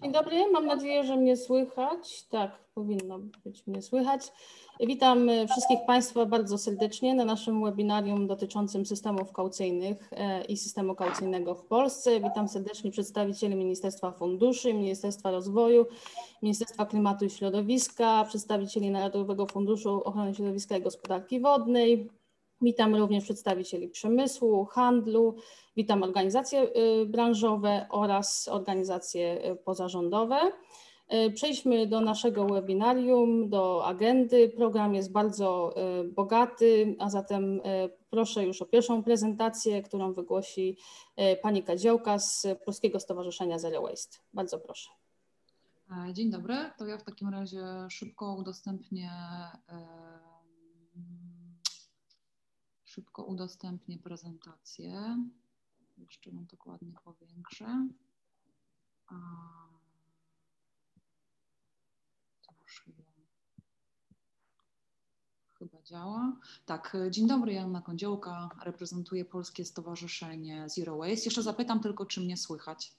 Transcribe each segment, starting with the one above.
Dzień dobry, mam nadzieję, że mnie słychać. Tak, powinno być mnie słychać. Witam wszystkich Państwa bardzo serdecznie na naszym webinarium dotyczącym systemów kaucyjnych i systemu kaucyjnego w Polsce. Witam serdecznie przedstawicieli Ministerstwa Funduszy, Ministerstwa Rozwoju, Ministerstwa Klimatu i Środowiska, przedstawicieli Narodowego Funduszu Ochrony Środowiska i Gospodarki Wodnej. Witam również przedstawicieli przemysłu, handlu, witam organizacje branżowe oraz organizacje pozarządowe. Przejdźmy do naszego webinarium, do agendy. Program jest bardzo bogaty, a zatem proszę już o pierwszą prezentację, którą wygłosi pani Kadziołka z Polskiego Stowarzyszenia Zero Waste. Bardzo proszę. Dzień dobry, to ja w takim razie szybko udostępnię prezentację. Jeszcze ją dokładnie powiększę. To już chyba działa. Tak, dzień dobry, Joanna Kądziołka, reprezentuję Polskie Stowarzyszenie Zero Waste. Jeszcze zapytam tylko, czy mnie słychać.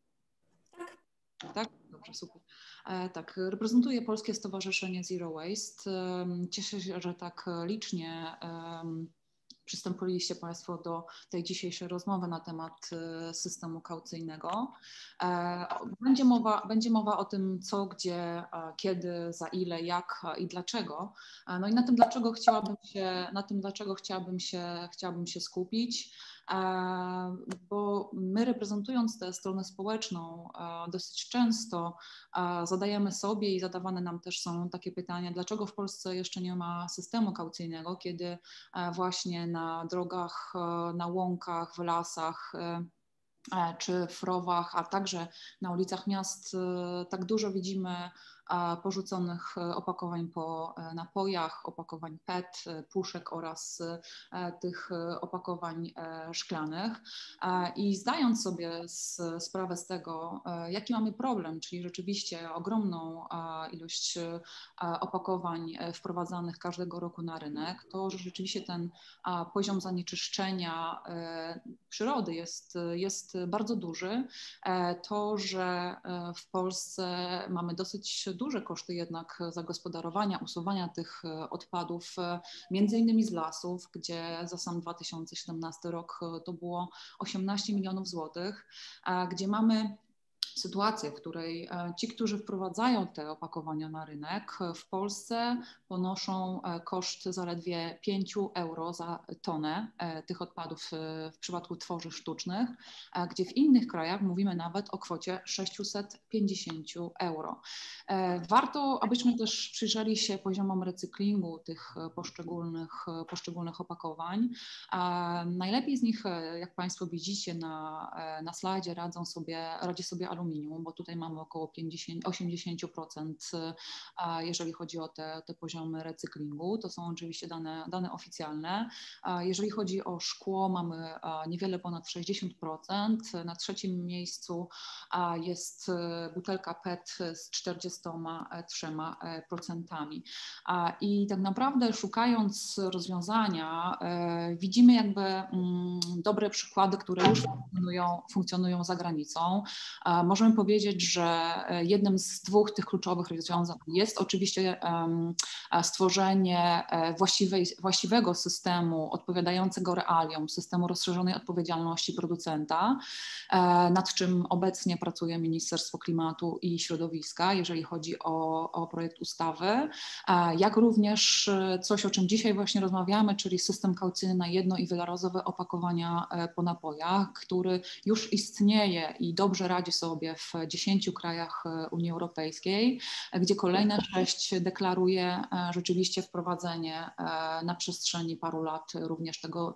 Tak? Dobrze, super. Tak, reprezentuję Polskie Stowarzyszenie Zero Waste. Cieszę się, że tak licznie przystąpiliście Państwo do tej dzisiejszej rozmowy na temat systemu kaucyjnego. Będzie mowa o tym, co, gdzie, kiedy, za ile, jak i dlaczego. No i na tym, dlaczego chciałabym się skupić. Bo my, reprezentując tę stronę społeczną, dosyć często zadajemy sobie i zadawane nam też są takie pytania, dlaczego w Polsce jeszcze nie ma systemu kaucyjnego, kiedy właśnie na drogach, na łąkach, w lasach czy w rowach, a także na ulicach miast tak dużo widzimy porzuconych opakowań po napojach, opakowań PET, puszek oraz tych opakowań szklanych. I zdając sobie sprawę z tego, jaki mamy problem, czyli rzeczywiście ogromną ilość opakowań wprowadzanych każdego roku na rynek, to że rzeczywiście ten poziom zanieczyszczenia przyrody jest bardzo duży. To, że w Polsce mamy dosyć duże koszty jednak zagospodarowania, usuwania tych odpadów, między innymi z lasów, gdzie za sam 2017 rok to było 18 milionów złotych, gdzie mamy sytuację, w której ci, którzy wprowadzają te opakowania na rynek w Polsce ponoszą koszt zaledwie 5 euro za tonę tych odpadów w przypadku tworzyw sztucznych, gdzie w innych krajach mówimy nawet o kwocie 650 euro. Warto, abyśmy też przyjrzeli się poziomom recyklingu tych poszczególnych opakowań. Najlepiej z nich, jak Państwo widzicie na slajdzie, radzi sobie aluminium, bo tutaj mamy około 80%, jeżeli chodzi o te poziomy recyklingu. To są oczywiście dane oficjalne. Jeżeli chodzi o szkło, mamy niewiele ponad 60%. Na trzecim miejscu jest butelka PET z 43%. I tak naprawdę, szukając rozwiązania, widzimy jakby dobre przykłady, które już funkcjonują za granicą. Możemy powiedzieć, że jednym z dwóch tych kluczowych rozwiązań jest oczywiście stworzenie właściwego systemu odpowiadającego realiom, systemu rozszerzonej odpowiedzialności producenta, nad czym obecnie pracuje Ministerstwo Klimatu i Środowiska, jeżeli chodzi o projekt ustawy, jak również coś, o czym dzisiaj właśnie rozmawiamy, czyli system kaucyjny na jedno- i wielorazowe opakowania po napojach, który już istnieje i dobrze radzi sobie w 10 krajach Unii Europejskiej, gdzie kolejne 6 deklaruje rzeczywiście wprowadzenie na przestrzeni paru lat również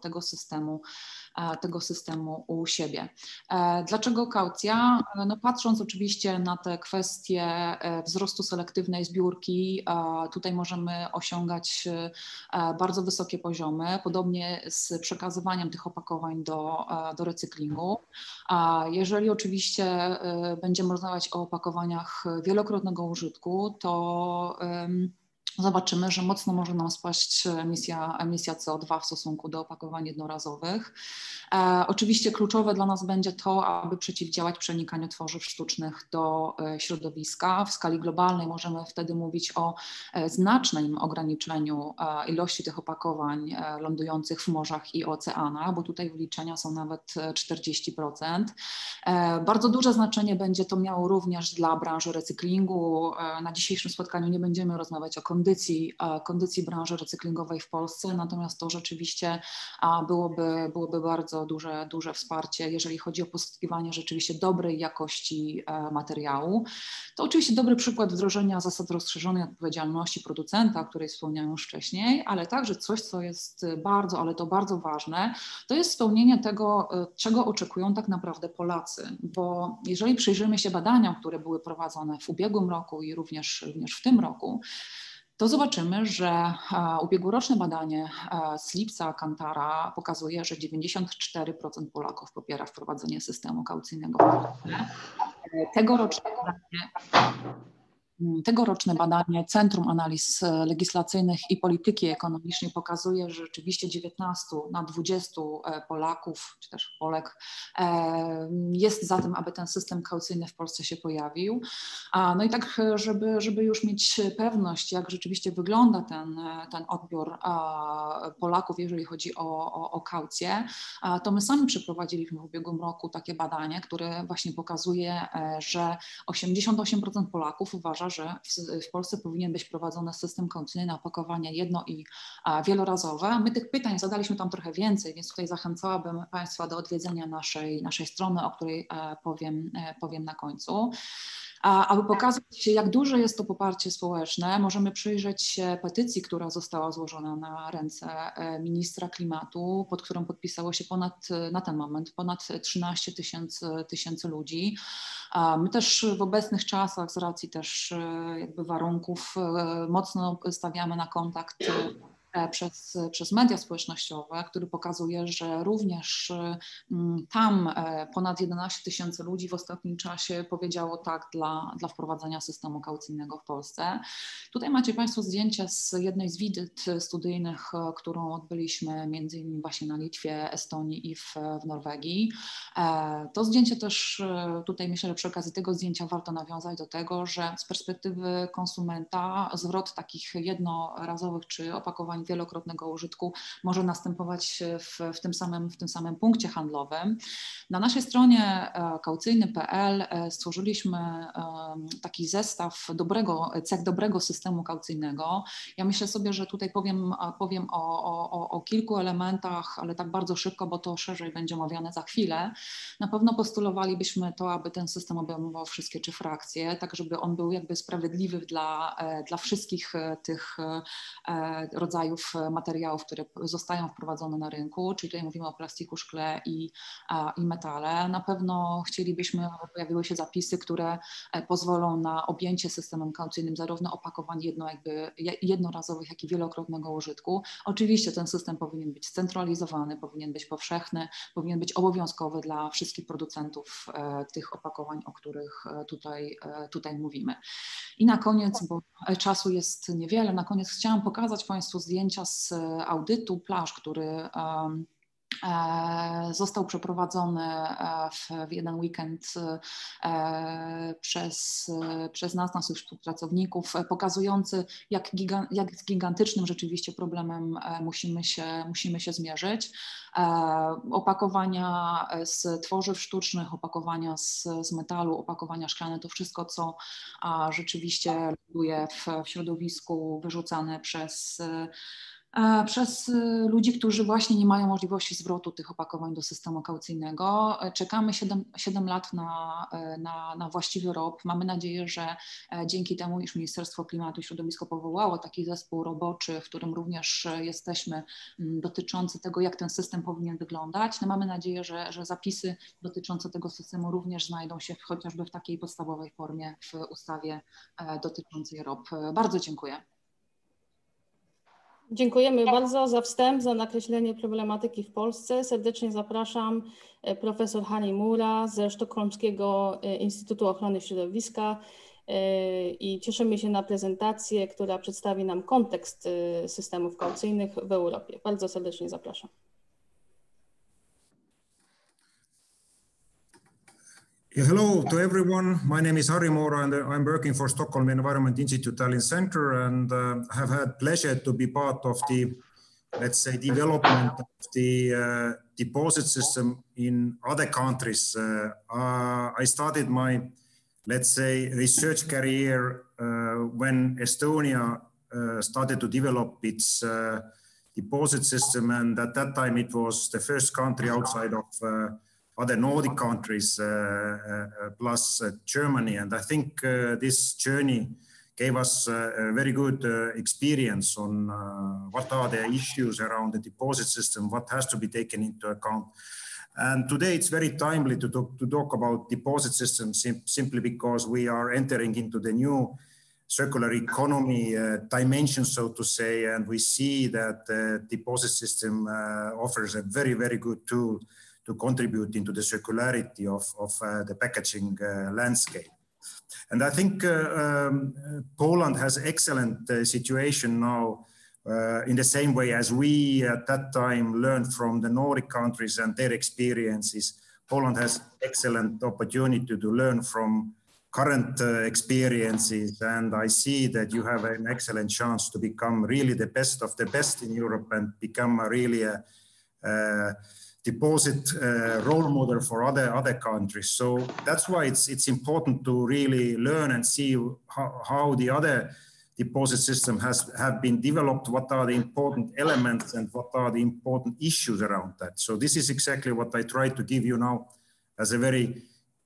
tego systemu u siebie. Dlaczego kaucja? No patrząc oczywiście na te kwestie wzrostu selektywnej zbiórki, tutaj możemy osiągać bardzo wysokie poziomy, podobnie z przekazywaniem tych opakowań do recyklingu. Jeżeli oczywiście będziemy rozmawiać o opakowaniach wielokrotnego użytku, to zobaczymy, że mocno może nam spaść emisja CO2 w stosunku do opakowań jednorazowych. Oczywiście kluczowe dla nas będzie to, aby przeciwdziałać przenikaniu tworzyw sztucznych do środowiska. W skali globalnej możemy wtedy mówić o znacznym ograniczeniu ilości tych opakowań lądujących w morzach i oceanach, bo tutaj wyliczenia są nawet 40%. Bardzo duże znaczenie będzie to miało również dla branży recyklingu. Na dzisiejszym spotkaniu nie będziemy rozmawiać o kondycji branży recyklingowej w Polsce, natomiast to rzeczywiście byłoby bardzo duże wsparcie, jeżeli chodzi o pozyskiwanie rzeczywiście dobrej jakości materiału. To oczywiście dobry przykład wdrożenia zasad rozszerzonej odpowiedzialności producenta, o której wspomniałam już wcześniej, ale także coś, co jest bardzo ważne, to jest spełnienie tego, czego oczekują tak naprawdę Polacy, bo jeżeli przyjrzymy się badaniom, które były prowadzone w ubiegłym roku i również w tym roku, to zobaczymy, że ubiegłoroczne badanie z lipca Kantara pokazuje, że 94% Polaków popiera wprowadzenie systemu kaucyjnego w Polsce. Tegoroczne badanie Centrum Analiz Legislacyjnych i Polityki Ekonomicznej pokazuje, że rzeczywiście 19 na 20 Polaków, czy też Polek jest za tym, aby ten system kaucyjny w Polsce się pojawił. No i tak, żeby już mieć pewność, jak rzeczywiście wygląda ten odbiór Polaków, jeżeli chodzi o kaucję, to my sami przeprowadziliśmy w ubiegłym roku takie badanie, które właśnie pokazuje, że 88% Polaków uważa, że w Polsce powinien być wprowadzony system kaucyjny na opakowania jedno- i wielorazowe. My tych pytań zadaliśmy tam trochę więcej, więc tutaj zachęcałabym Państwa do odwiedzenia naszej strony, o której powiem na końcu. Aby pokazać, jak duże jest to poparcie społeczne, możemy przyjrzeć się petycji, która została złożona na ręce ministra klimatu, pod którą podpisało się na ten moment ponad 13 tysięcy ludzi. My też w obecnych czasach, z racji też jakby warunków, mocno stawiamy na kontakt przez media społecznościowe, który pokazuje, że również tam ponad 11 tysięcy ludzi w ostatnim czasie powiedziało tak dla wprowadzenia systemu kaucyjnego w Polsce. Tutaj macie Państwo zdjęcia z jednej z wizyt studyjnych, którą odbyliśmy między innymi właśnie na Litwie, Estonii i w Norwegii. To zdjęcie też tutaj myślę, że przy okazji tego zdjęcia warto nawiązać do tego, że z perspektywy konsumenta zwrot takich jednorazowych czy opakowań wielokrotnego użytku może następować w tym samym punkcie handlowym. Na naszej stronie kaucyjny.pl stworzyliśmy taki zestaw cech dobrego systemu kaucyjnego. Ja myślę sobie, że tutaj powiem o kilku elementach, ale tak bardzo szybko, bo to szerzej będzie omawiane za chwilę. Na pewno postulowalibyśmy to, aby ten system obejmował wszystkie 3 frakcje, tak żeby on był jakby sprawiedliwy dla wszystkich tych rodzajów materiałów, które zostają wprowadzone na rynku, czyli tutaj mówimy o plastiku, szkle i metale. Na pewno chcielibyśmy, aby pojawiły się zapisy, które pozwolą na objęcie systemem kaucyjnym zarówno opakowań jednorazowych, jak i wielokrotnego użytku. Oczywiście ten system powinien być scentralizowany, powinien być powszechny, powinien być obowiązkowy dla wszystkich producentów tych opakowań, o których tutaj mówimy. I na koniec, bo czasu jest niewiele, na koniec chciałam pokazać Państwu zdjęcia z audytu plaż, który został przeprowadzony w jeden weekend przez naszych współpracowników, pokazujący, jak z gigantycznym rzeczywiście problemem musimy się zmierzyć. Opakowania z tworzyw sztucznych, opakowania z metalu, opakowania szklane, to wszystko, co rzeczywiście ląduje w środowisku, wyrzucane przez ludzi, którzy właśnie nie mają możliwości zwrotu tych opakowań do systemu kaucyjnego. Czekamy 7 lat na właściwy ROP. Mamy nadzieję, że dzięki temu, iż Ministerstwo Klimatu i Środowiska powołało taki zespół roboczy, w którym również jesteśmy, dotyczący tego, jak ten system powinien wyglądać. No mamy nadzieję, że zapisy dotyczące tego systemu również znajdą się chociażby w takiej podstawowej formie w ustawie dotyczącej ROP. Bardzo dziękuję. Dziękujemy bardzo za wstęp, za nakreślenie problematyki w Polsce. Serdecznie zapraszam profesor Hani Mura ze Sztokholmskiego Instytutu Ochrony Środowiska. i cieszymy się na prezentację, która przedstawi nam kontekst systemów kaucyjnych w Europie. Bardzo serdecznie zapraszam. Yeah, hello to everyone. My name is Harri Moora and I'm working for Stockholm Environment Institute Tallinn Center, and have had pleasure to be part of the, let's say, development of the deposit system in other countries. I started my, let's say, research career when Estonia started to develop its deposit system, and at that time it was the first country outside of other Nordic countries plus Germany. And I think this journey gave us a very good experience on what are the issues around the deposit system, what has to be taken into account. And today it's very timely to talk about deposit systems simply because we are entering into the new circular economy dimension, so to say, and we see that the deposit system offers a very, very good tool to contribute into the circularity of the packaging landscape. And I think Poland has excellent situation now in the same way as we at that time learned from the Nordic countries and their experiences. Poland has excellent opportunity to learn from current experiences, and I see that you have an excellent chance to become really the best of the best in Europe and become really a deposit role model for other countries. So that's why it's important to really learn and see how the other deposit system have been developed, what are the important elements and what are the important issues around that. So this is exactly what I try to give you now as a very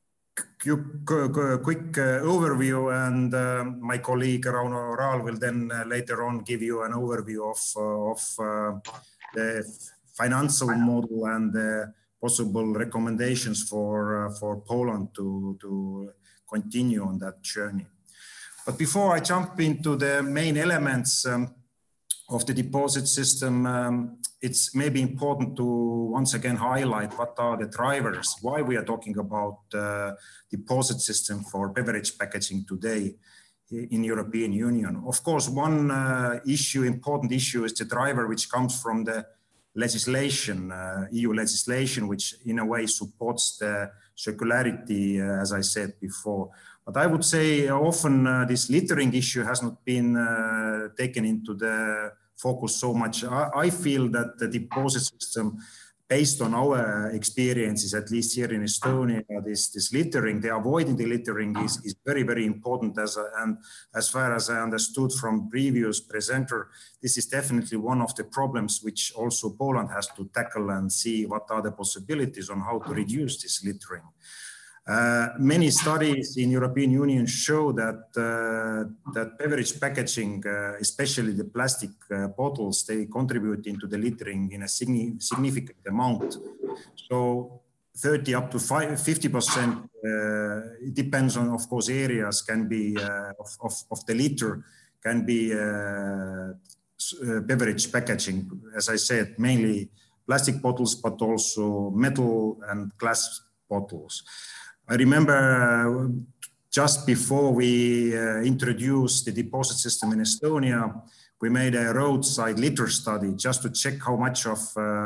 quick overview, and my colleague Rauno Oraal will then later on give you an overview of the financial model and the possible recommendations for Poland to continue on that journey. But before I jump into the main elements of the deposit system, it's maybe important to once again highlight what are the drivers, why we are talking about deposit system for beverage packaging today in European Union. Of course, one important issue is the driver which comes from the legislation, EU legislation, which in a way supports the circularity, as I said before. But I would say often this littering issue has not been taken into the focus so much. I feel that the deposit system, based on our experiences, at least here in Estonia, this littering, the avoiding the littering is very, very important. And as far as I understood from previous presenter, this is definitely one of the problems which also Poland has to tackle and see what are the possibilities on how to reduce this littering. Many studies in European Union show that that beverage packaging, especially the plastic bottles, they contribute into the littering in a significant amount. So 30 up to 50%, it depends on, of course, areas can be of the litter can be beverage packaging. As I said, mainly plastic bottles, but also metal and glass bottles. I remember just before we introduced the deposit system in Estonia, we made a roadside litter study just to check how much of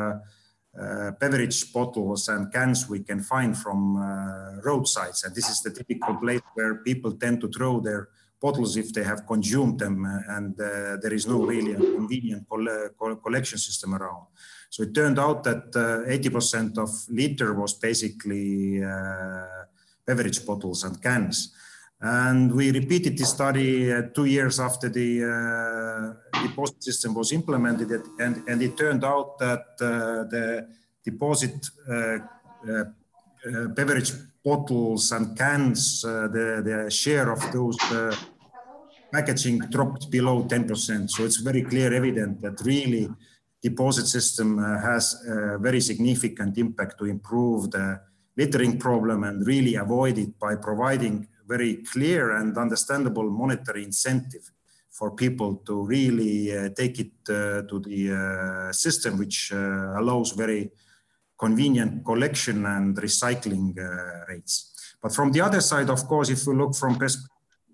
beverage bottles and cans we can find from roadsides. And this is the typical place where people tend to throw their bottles if they have consumed them, and there is no really convenient collection system around. So it turned out that 80% of litter was basically beverage bottles and cans. And we repeated this study 2 years after the deposit system was implemented, and it turned out that the deposit beverage bottles and cans, the share of those packaging dropped below 10%. So it's very clear evident that really deposit system has a very significant impact to improve the littering problem and really avoid it by providing very clear and understandable monetary incentive for people to really take it to the system, which allows very convenient collection and recycling rates. But from the other side, of course, if we look from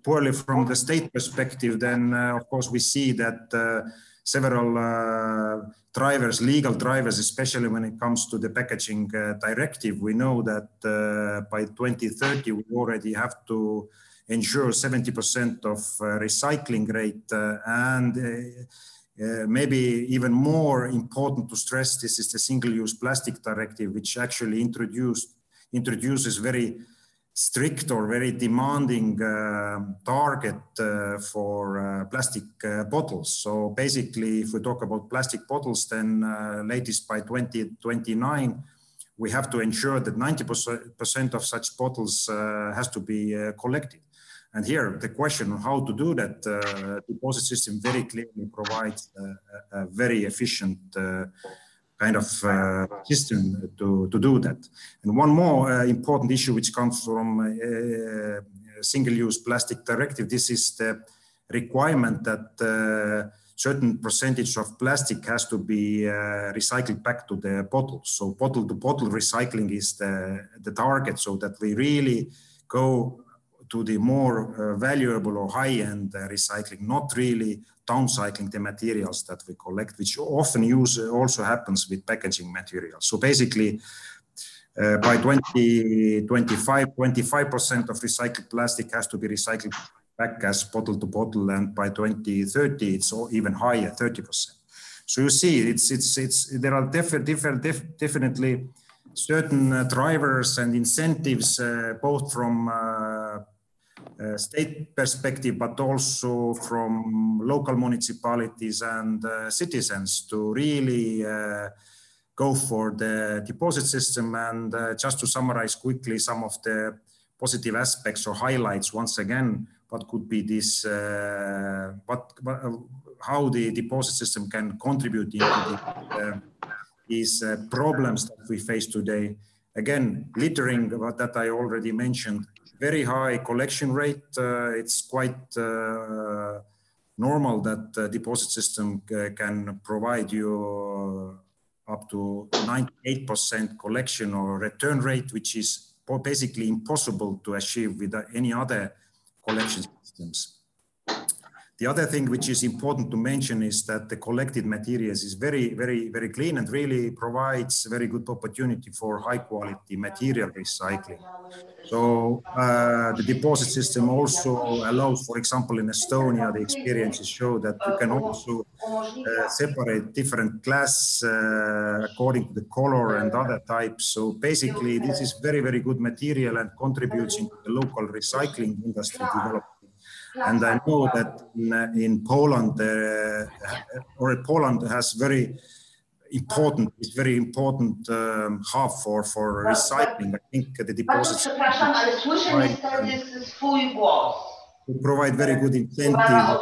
poorly from the state perspective, then of course we see that several drivers, legal drivers, especially when it comes to the packaging directive, we know that by 2030 we already have to ensure 70% of recycling rate, and maybe even more important to stress, this is the single-use plastic directive, which actually introduces very strict or very demanding target for plastic bottles. So basically, if we talk about plastic bottles, then latest by 2029, we have to ensure that 90% of such bottles has to be collected. And here, the question on how to do that, deposit system very clearly provides a very efficient kind of system to do that. And one more important issue which comes from single-use plastic directive, this is the requirement that certain percentage of plastic has to be recycled back to the bottles. So bottle-to-bottle recycling is the target, so that we really go to the more valuable or high-end recycling, not really downcycling the materials that we collect, which often also happens with packaging materials. So basically, by 2025, 25% of recycled plastic has to be recycled back as bottle to bottle, and by 2030, it's even higher, 30%. So you see, there are definitely certain drivers and incentives, both from state perspective, but also from local municipalities and citizens to really go for the deposit system. And just to summarize quickly some of the positive aspects or highlights once again, what could be this, how the deposit system can contribute into these problems that we face today. Again, littering, that I already mentioned, very high collection rate. It's quite normal that the deposit system can provide you up to 98% collection or return rate, which is basically impossible to achieve with any other collection systems. The other thing which is important to mention is that the collected materials is very, very, very clean and really provides very good opportunity for high quality material recycling. So the deposit system also allows, for example, in Estonia, the experiences show that you can also separate different glass according to the color and other types. So basically, this is very, very good material and contributes into the local recycling industry development. And I know that in Poland, Poland has very important hub for recycling. I think the deposits provide very good incentive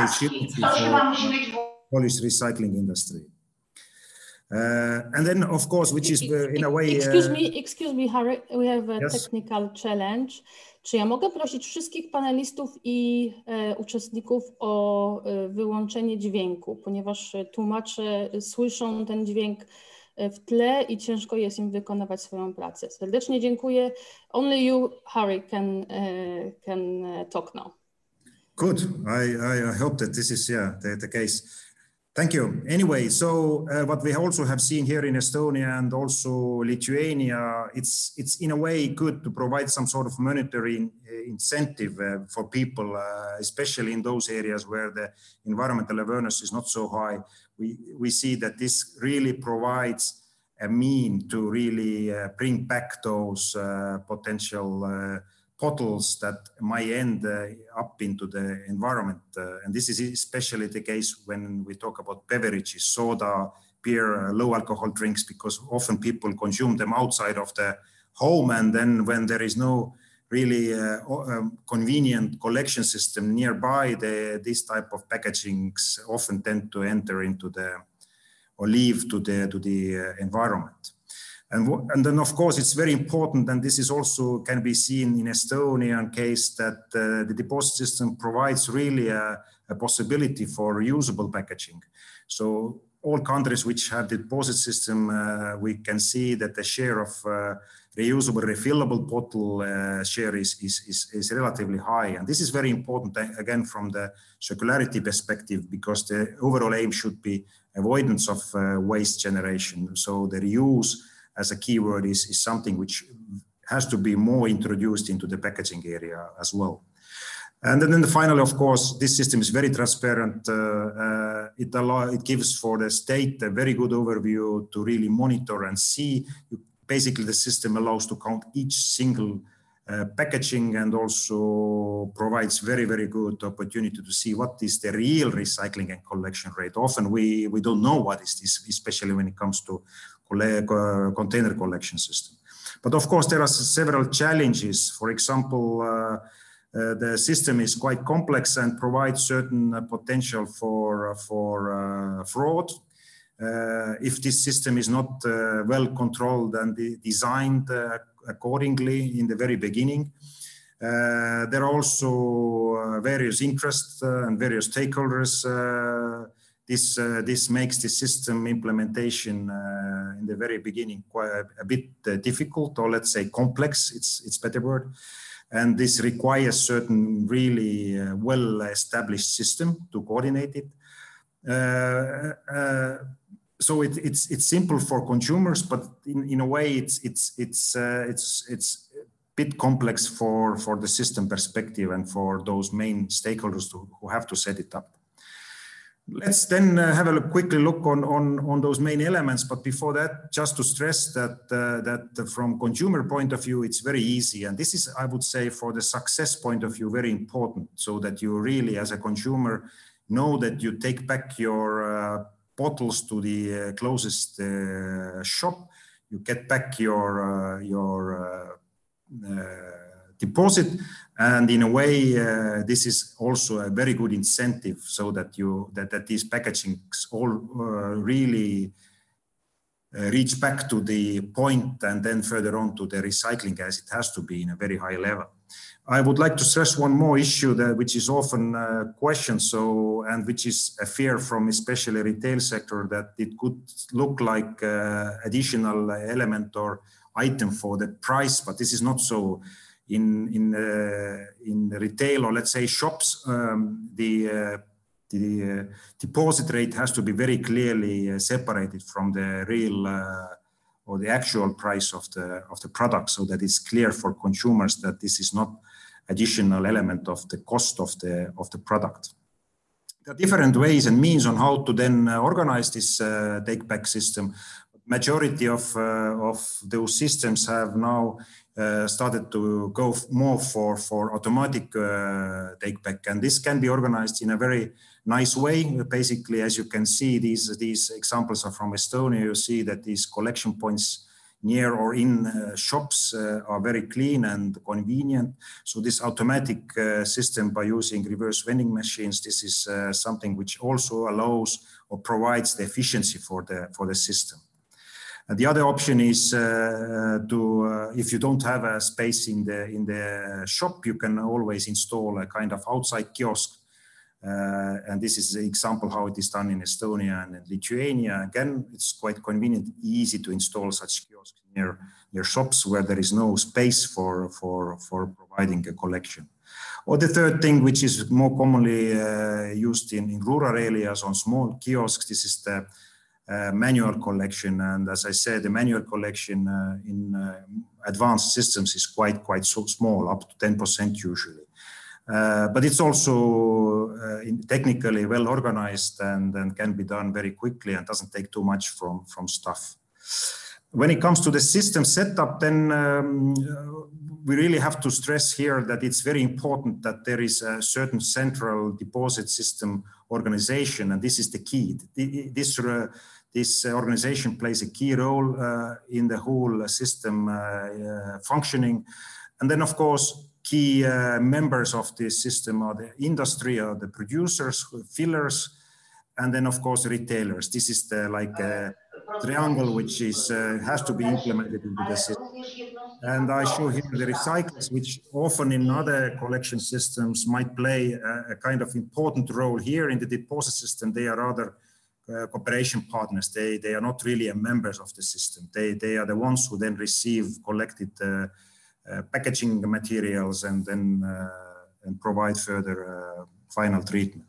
for Polish recycling industry. And then, of course, which is in a way... Excuse me, Harry, we have a technical challenge. Czy ja mogę prosić wszystkich panelistów i uczestników o wyłączenie dźwięku, ponieważ tłumacze słyszą ten dźwięk w tle i ciężko jest im wykonywać swoją pracę. Serdecznie dziękuję. Only you, Harry, can talk now. Good. I hope that this is the case. Thank you. Anyway, so what we also have seen here in Estonia and also Lithuania, it's in a way good to provide some sort of monetary incentive for people, especially in those areas where the environmental awareness is not so high. We see that this really provides a mean to really bring back those potential bottles that might end up into the environment. And this is especially the case when we talk about beverages, soda, beer, low alcohol drinks, because often people consume them outside of the home. And then when there is no really convenient collection system nearby, this type of packagings often tend to enter into or leave to the environment. And then, of course, it's very important, and this is also can be seen in Estonian case, that the deposit system provides really a possibility for reusable packaging. So all countries which have the deposit system, we can see that the share of reusable, refillable bottle share is relatively high. And this is very important, again, from the circularity perspective, because the overall aim should be avoidance of waste generation. So the reuse as a keyword is something which has to be more introduced into the packaging area as well. And then finally, of course, this system is very transparent. It gives for the state a very good overview to really monitor and see. Basically, the system allows to count each single packaging, and also provides very, very good opportunity to see what is the real recycling and collection rate. Often we don't know what is this, especially when it comes to container collection system. But of course, there are several challenges. For example, the system is quite complex and provides certain potential for fraud. If this system is not well controlled and designed accordingly in the very beginning. There are also various interests and various stakeholders. This makes the system implementation in the very beginning quite a bit difficult, or let's say complex, it's better word. And this requires certain really well-established system to coordinate it. So it's simple for consumers, but in a way it's a bit complex for the system perspective and for those main stakeholders who have to set it up. Let's then have a quick look on those main elements. But before that, just to stress that from consumer point of view, it's very easy. And this is, I would say, for the success point of view, very important, so that you really, as a consumer, know that you take back your bottles to the closest shop. You get back your deposit, and in a way, this is also a very good incentive, so that that these packagings all really reach back to the point, and then further on to the recycling, as it has to be in a very high level. I would like to stress one more issue which is often questioned, and which is a fear from especially retail sector, that it could look like additional element or item for the price, but this is not so. In retail, or let's say shops, the deposit rate has to be very clearly separated from the real or the actual price of the product, so that it's clear for consumers that this is not additional element of the cost of the product. There are different ways and means on how to then organize this take back system. Majority of those systems have now started to go more for automatic take back, and this can be organized in a very nice way. Basically, as you can see, these examples are from Estonia. You see that these collection points near or in shops are very clean and convenient. So this automatic system, by using reverse vending machines, this is something which also allows or provides the efficiency for the system. And the other option is if you don't have a space in the shop, you can always install a kind of outside kiosk. And this is an example how it is done in Estonia and in Lithuania. Again, it's quite convenient, easy to install such kiosks near shops where there is no space for providing a collection. Or the third thing, which is more commonly used in rural areas on small kiosks, this is the manual collection. And as I said, the manual collection in advanced systems is quite so small, up to 10% usually. But it's also technically well organized and can be done very quickly and doesn't take too much from staff. When it comes to the system setup, then we really have to stress here that it's very important that there is a certain central deposit system organization, and this is the key. This organization plays a key role in the whole system functioning. And then, of course, key members of this system are the industry, or the producers, fillers, and then, of course, retailers. This is the triangle which has to be implemented into the system. And I show here the recyclers, which often in other collection systems might play a kind of important role. Here in the deposit system, they are rather cooperation partners, they are not really members of the system. They are the ones who then receive collected packaging materials and then and provide further final treatment.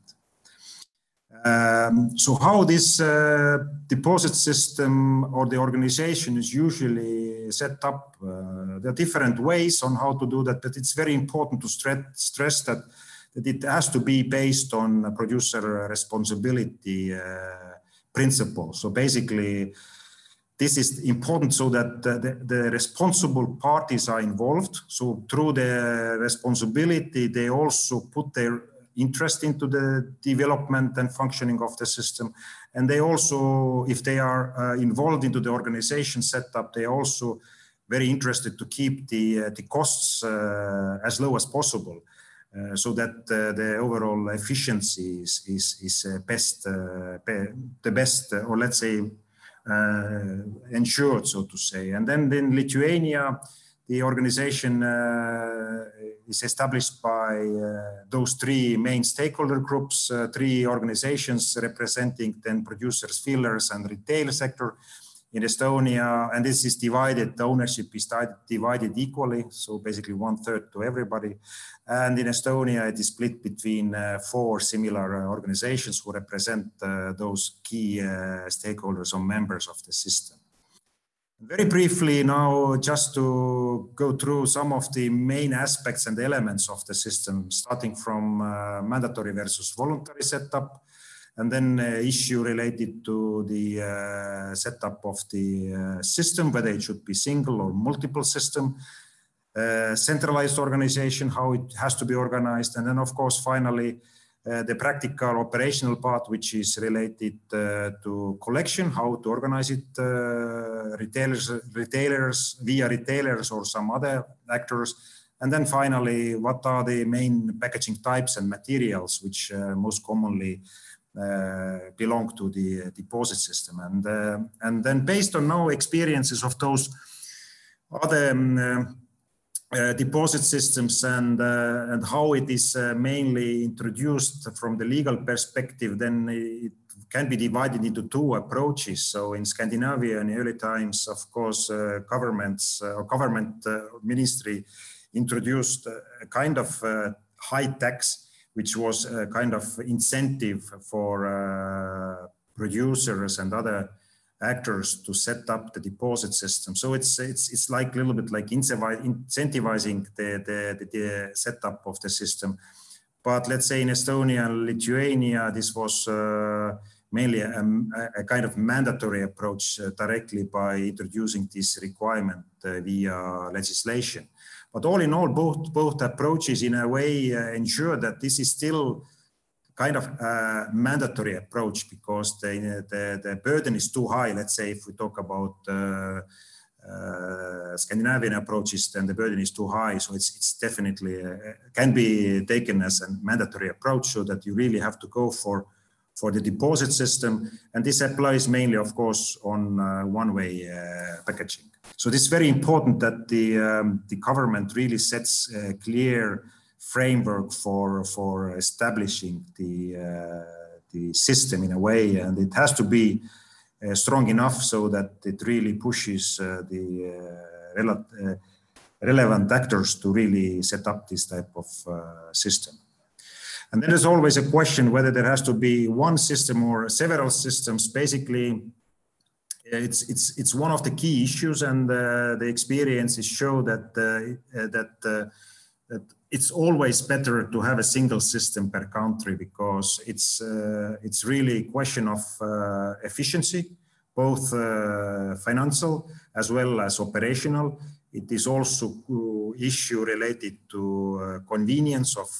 So how this deposit system or the organization is usually set up, there are different ways on how to do that, but it's very important to stress that it has to be based on producer responsibility principle. So basically, this is important so that the responsible parties are involved. So through the responsibility, they also put their interest into the development and functioning of the system. And they also, if they are involved into the organization setup, they are also very interested to keep the costs as low as possible. So that the overall efficiency is best, the best, or let's say, ensured, so to say. And then in Lithuania, the organization is established by those three main stakeholder groups, three organizations representing then producers, fillers, and retail sector. In Estonia, and this is divided, the ownership is divided equally, so basically 1/3 to everybody. And in Estonia, it is split between 4 similar organizations who represent those key stakeholders or members of the system. Very briefly now, just to go through some of the main aspects and elements of the system, starting from mandatory versus voluntary setup, and then issue related to the setup of the system, whether it should be single or multiple system, centralized organization, how it has to be organized, and then of course finally the practical operational part, which is related to collection, how to organize it, retailers via retailers or some other actors, and then finally what are the main packaging types and materials which most commonly belong to the deposit system. And then based on now experiences of those other deposit systems and how it is mainly introduced from the legal perspective, then it can be divided into 2 approaches. So in Scandinavia in early times, of course, government ministry introduced a kind of high tax, which was a kind of incentive for producers and other actors to set up the deposit system. So it's like a little bit like incentivizing the setup of the system. But let's say in Estonia and Lithuania, this was mainly a kind of mandatory approach directly by introducing this requirement via legislation. But all in all, both approaches in a way ensure that this is still kind of a mandatory approach, because the burden is too high. Let's say if we talk about Scandinavian approaches, then the burden is too high. So it's definitely can be taken as a mandatory approach, so that you really have to go for the deposit system. And this applies mainly, of course, on one-way packaging. So it's very important that the government really sets a clear framework for establishing the system in a way, and it has to be strong enough so that it really pushes the relevant actors to really set up this type of system. And then there's always a question whether there has to be one system or several systems. Basically, it's one of the key issues, and the experiences show that it's always better to have a single system per country, because it's really a question of efficiency, both financial as well as operational. It is also an issue related to convenience of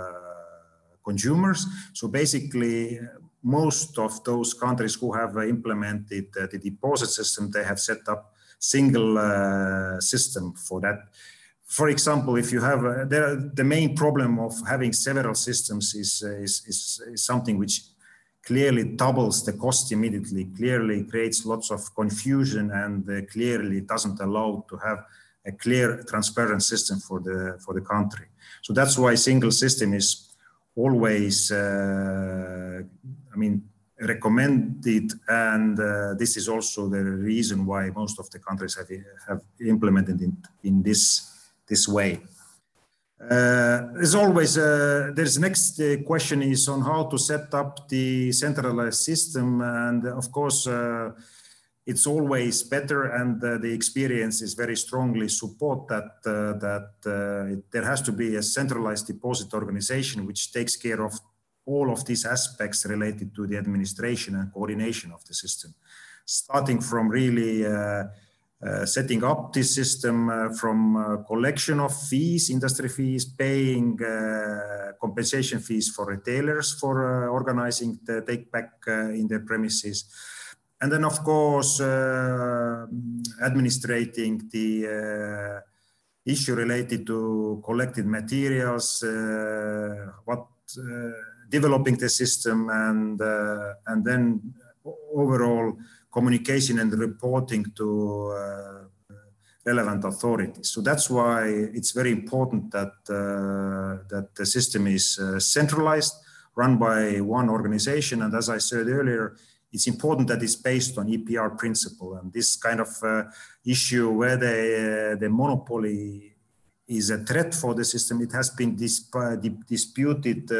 consumers. So basically, most of those countries who have implemented the deposit system, they have set up single system for that. For example, if you have the main problem of having several systems is something which clearly doubles the cost immediately, clearly creates lots of confusion, and clearly doesn't allow to have a clear, transparent system for the country. So that's why single system is always, recommended, and this is also the reason why most of the countries have implemented it in this way. As always, there's next question is on how to set up the centralized system, and of course it's always better, and the experience is very strongly support that there has to be a centralized deposit organization which takes care of all of these aspects related to the administration and coordination of the system, starting from really setting up this system, from collection of fees, industry fees, paying compensation fees for retailers for organizing the take back in their premises. And then, of course, administrating the issue related to collected materials, developing the system, and then overall communication and reporting to relevant authorities. So that's why it's very important that that the system is centralized, run by one organization, and as I said earlier, it's important that it's based on EPR principle, and this kind of issue where the monopoly is a threat for the system. It has been disputed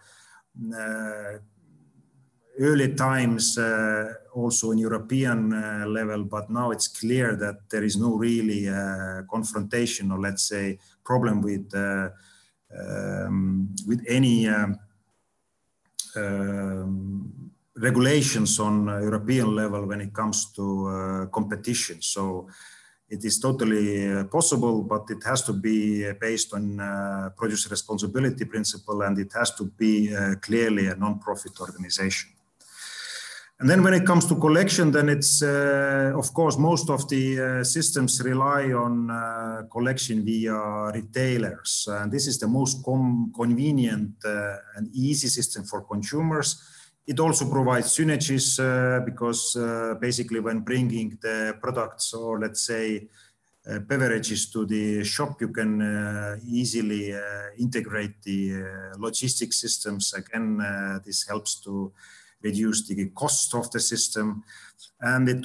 early times also in European level, but now it's clear that there is no really confrontation, or let's say problem with any regulations on European level when it comes to competition. So it is totally possible, but it has to be based on producer responsibility principle, and it has to be clearly a non-profit organization. And then when it comes to collection, then it's, of course, most of the systems rely on collection via retailers. And this is the most convenient and easy system for consumers. It also provides synergies because basically when bringing the products, or let's say beverages, to the shop, you can easily integrate the logistics systems. Again, this helps to reduce the cost of the system, and it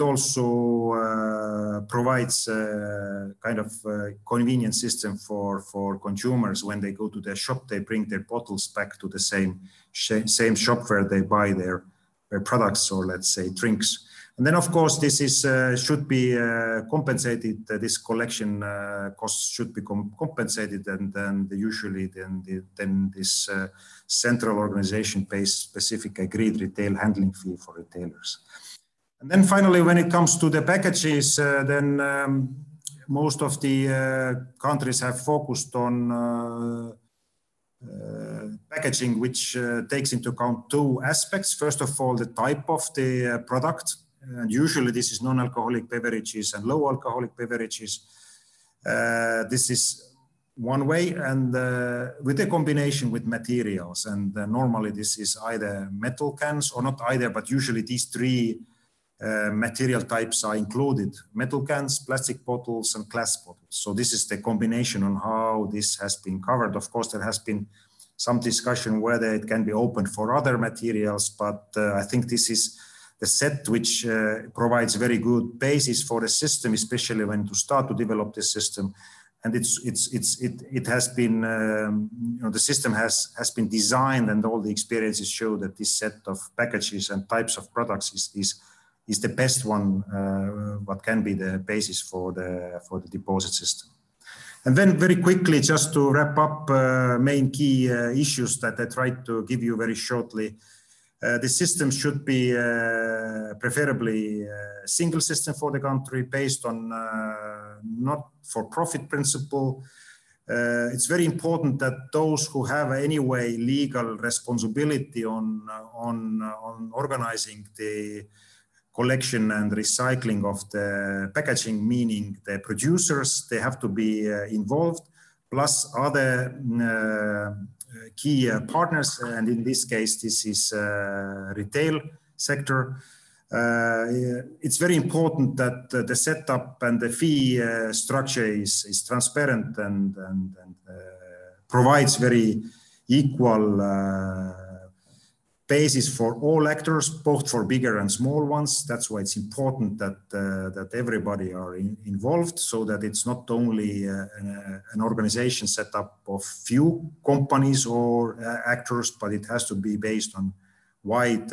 also provides a kind of convenient system for consumers. When they go to the shop, they bring their bottles back to the same shop where they buy their products, or let's say drinks. And then of course this is should be compensated. This collection costs should be compensated, and then usually then this central organization pays specific agreed retail handling fee for retailers. And then finally, when it comes to the packages, then most of the countries have focused on packaging, which takes into account two aspects. First of all, the type of the product. And usually this is non-alcoholic beverages and low alcoholic beverages. This is one way, and with a combination with materials. And normally this is either metal cans, or not either, but usually these three material types are included: metal cans, plastic bottles, and glass bottles. So this is the combination on how this has been covered. Of course, there has been some discussion whether it can be opened for other materials, but I think this is the set which provides very good basis for the system, especially when to start to develop this system. And it has been, you know, the system has been designed, and all the experiences show that this set of packages and types of products is the best one, what can be the basis for the deposit system. And then very quickly, just to wrap up main key issues that I tried to give you very shortly. The system should be preferably a single system for the country, based on not for profit principle. It's very important that those who have anyway legal responsibility on organizing the collection and recycling of the packaging, meaning the producers, they have to be involved, plus other key partners, and in this case, this is retail sector. It's very important that the setup and the fee structure is transparent and provides very equal basis for all actors, both for bigger and small ones. That's why it's important that that everybody are involved, so that it's not only an organization set up of few companies or actors, but it has to be based on wide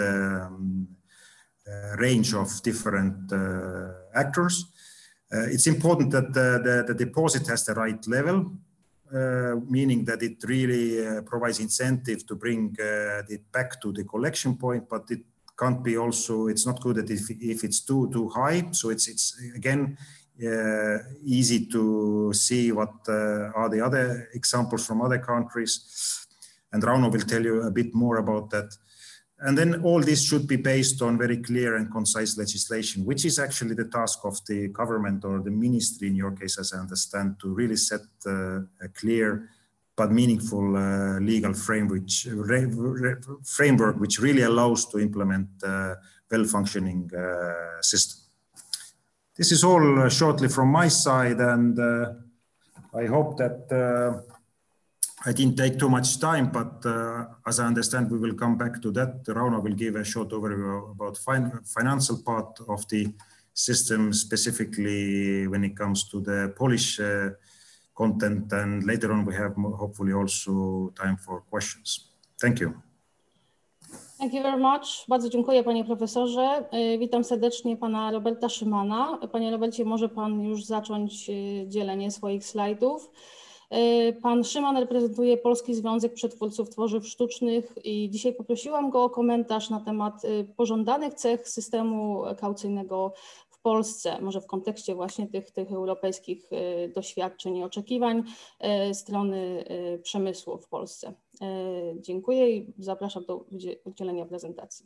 range of different actors. It's important that the deposit has the right level, meaning that it really provides incentive to bring it back to the collection point, but it can't be also, it's not good that if it's too high. So it's again, easy to see what are the other examples from other countries. And Rauno will tell you a bit more about that. And then all this should be based on very clear and concise legislation, which is actually the task of the government or the ministry, in your case, as I understand, to really set a clear but meaningful legal framework which really allows to implement a well-functioning system. This is all shortly from my side, and I hope that I didn't take too much time, but as I understand, we will come back to that. Rauno will give a short overview about financial part of the system, specifically when it comes to the Polish content, and later on we have hopefully also time for questions. Thank you. Thank you very much. Bardzo dziękuję, panie profesorze. Witam serdecznie pana Roberta Szymana. Panie Robercie, może pan już zacząć dzielenie swoich slajdów. Pan Szyman reprezentuje Polski Związek Przetwórców Tworzyw Sztucznych i dzisiaj poprosiłam go o komentarz na temat pożądanych cech systemu kaucyjnego w Polsce, może w kontekście właśnie tych europejskich doświadczeń i oczekiwań strony przemysłu w Polsce. Dziękuję i zapraszam do udzielenia prezentacji.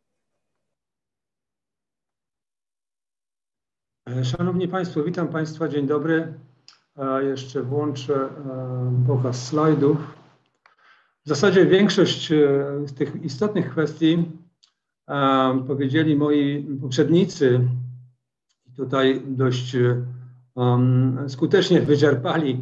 Szanowni Państwo, witam Państwa, dzień dobry. Jeszcze włączę pokaz slajdów. W zasadzie większość z tych istotnych kwestii powiedzieli moi poprzednicy. Tutaj dość skutecznie wyczerpali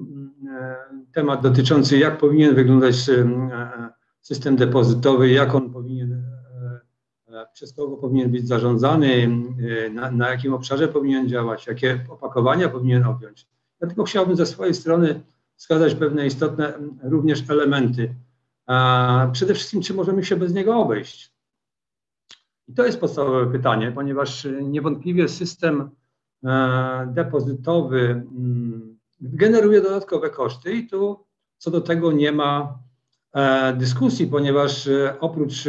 temat dotyczący, jak powinien wyglądać system depozytowy, jak on powinien, przez kogo powinien być zarządzany, na jakim obszarze powinien działać, jakie opakowania powinien objąć. Ja tylko chciałbym ze swojej strony wskazać pewne istotne również elementy. Przede wszystkim, czy możemy się bez niego obejść? I to jest podstawowe pytanie, ponieważ niewątpliwie system depozytowy generuje dodatkowe koszty i tu co do tego nie ma dyskusji, ponieważ oprócz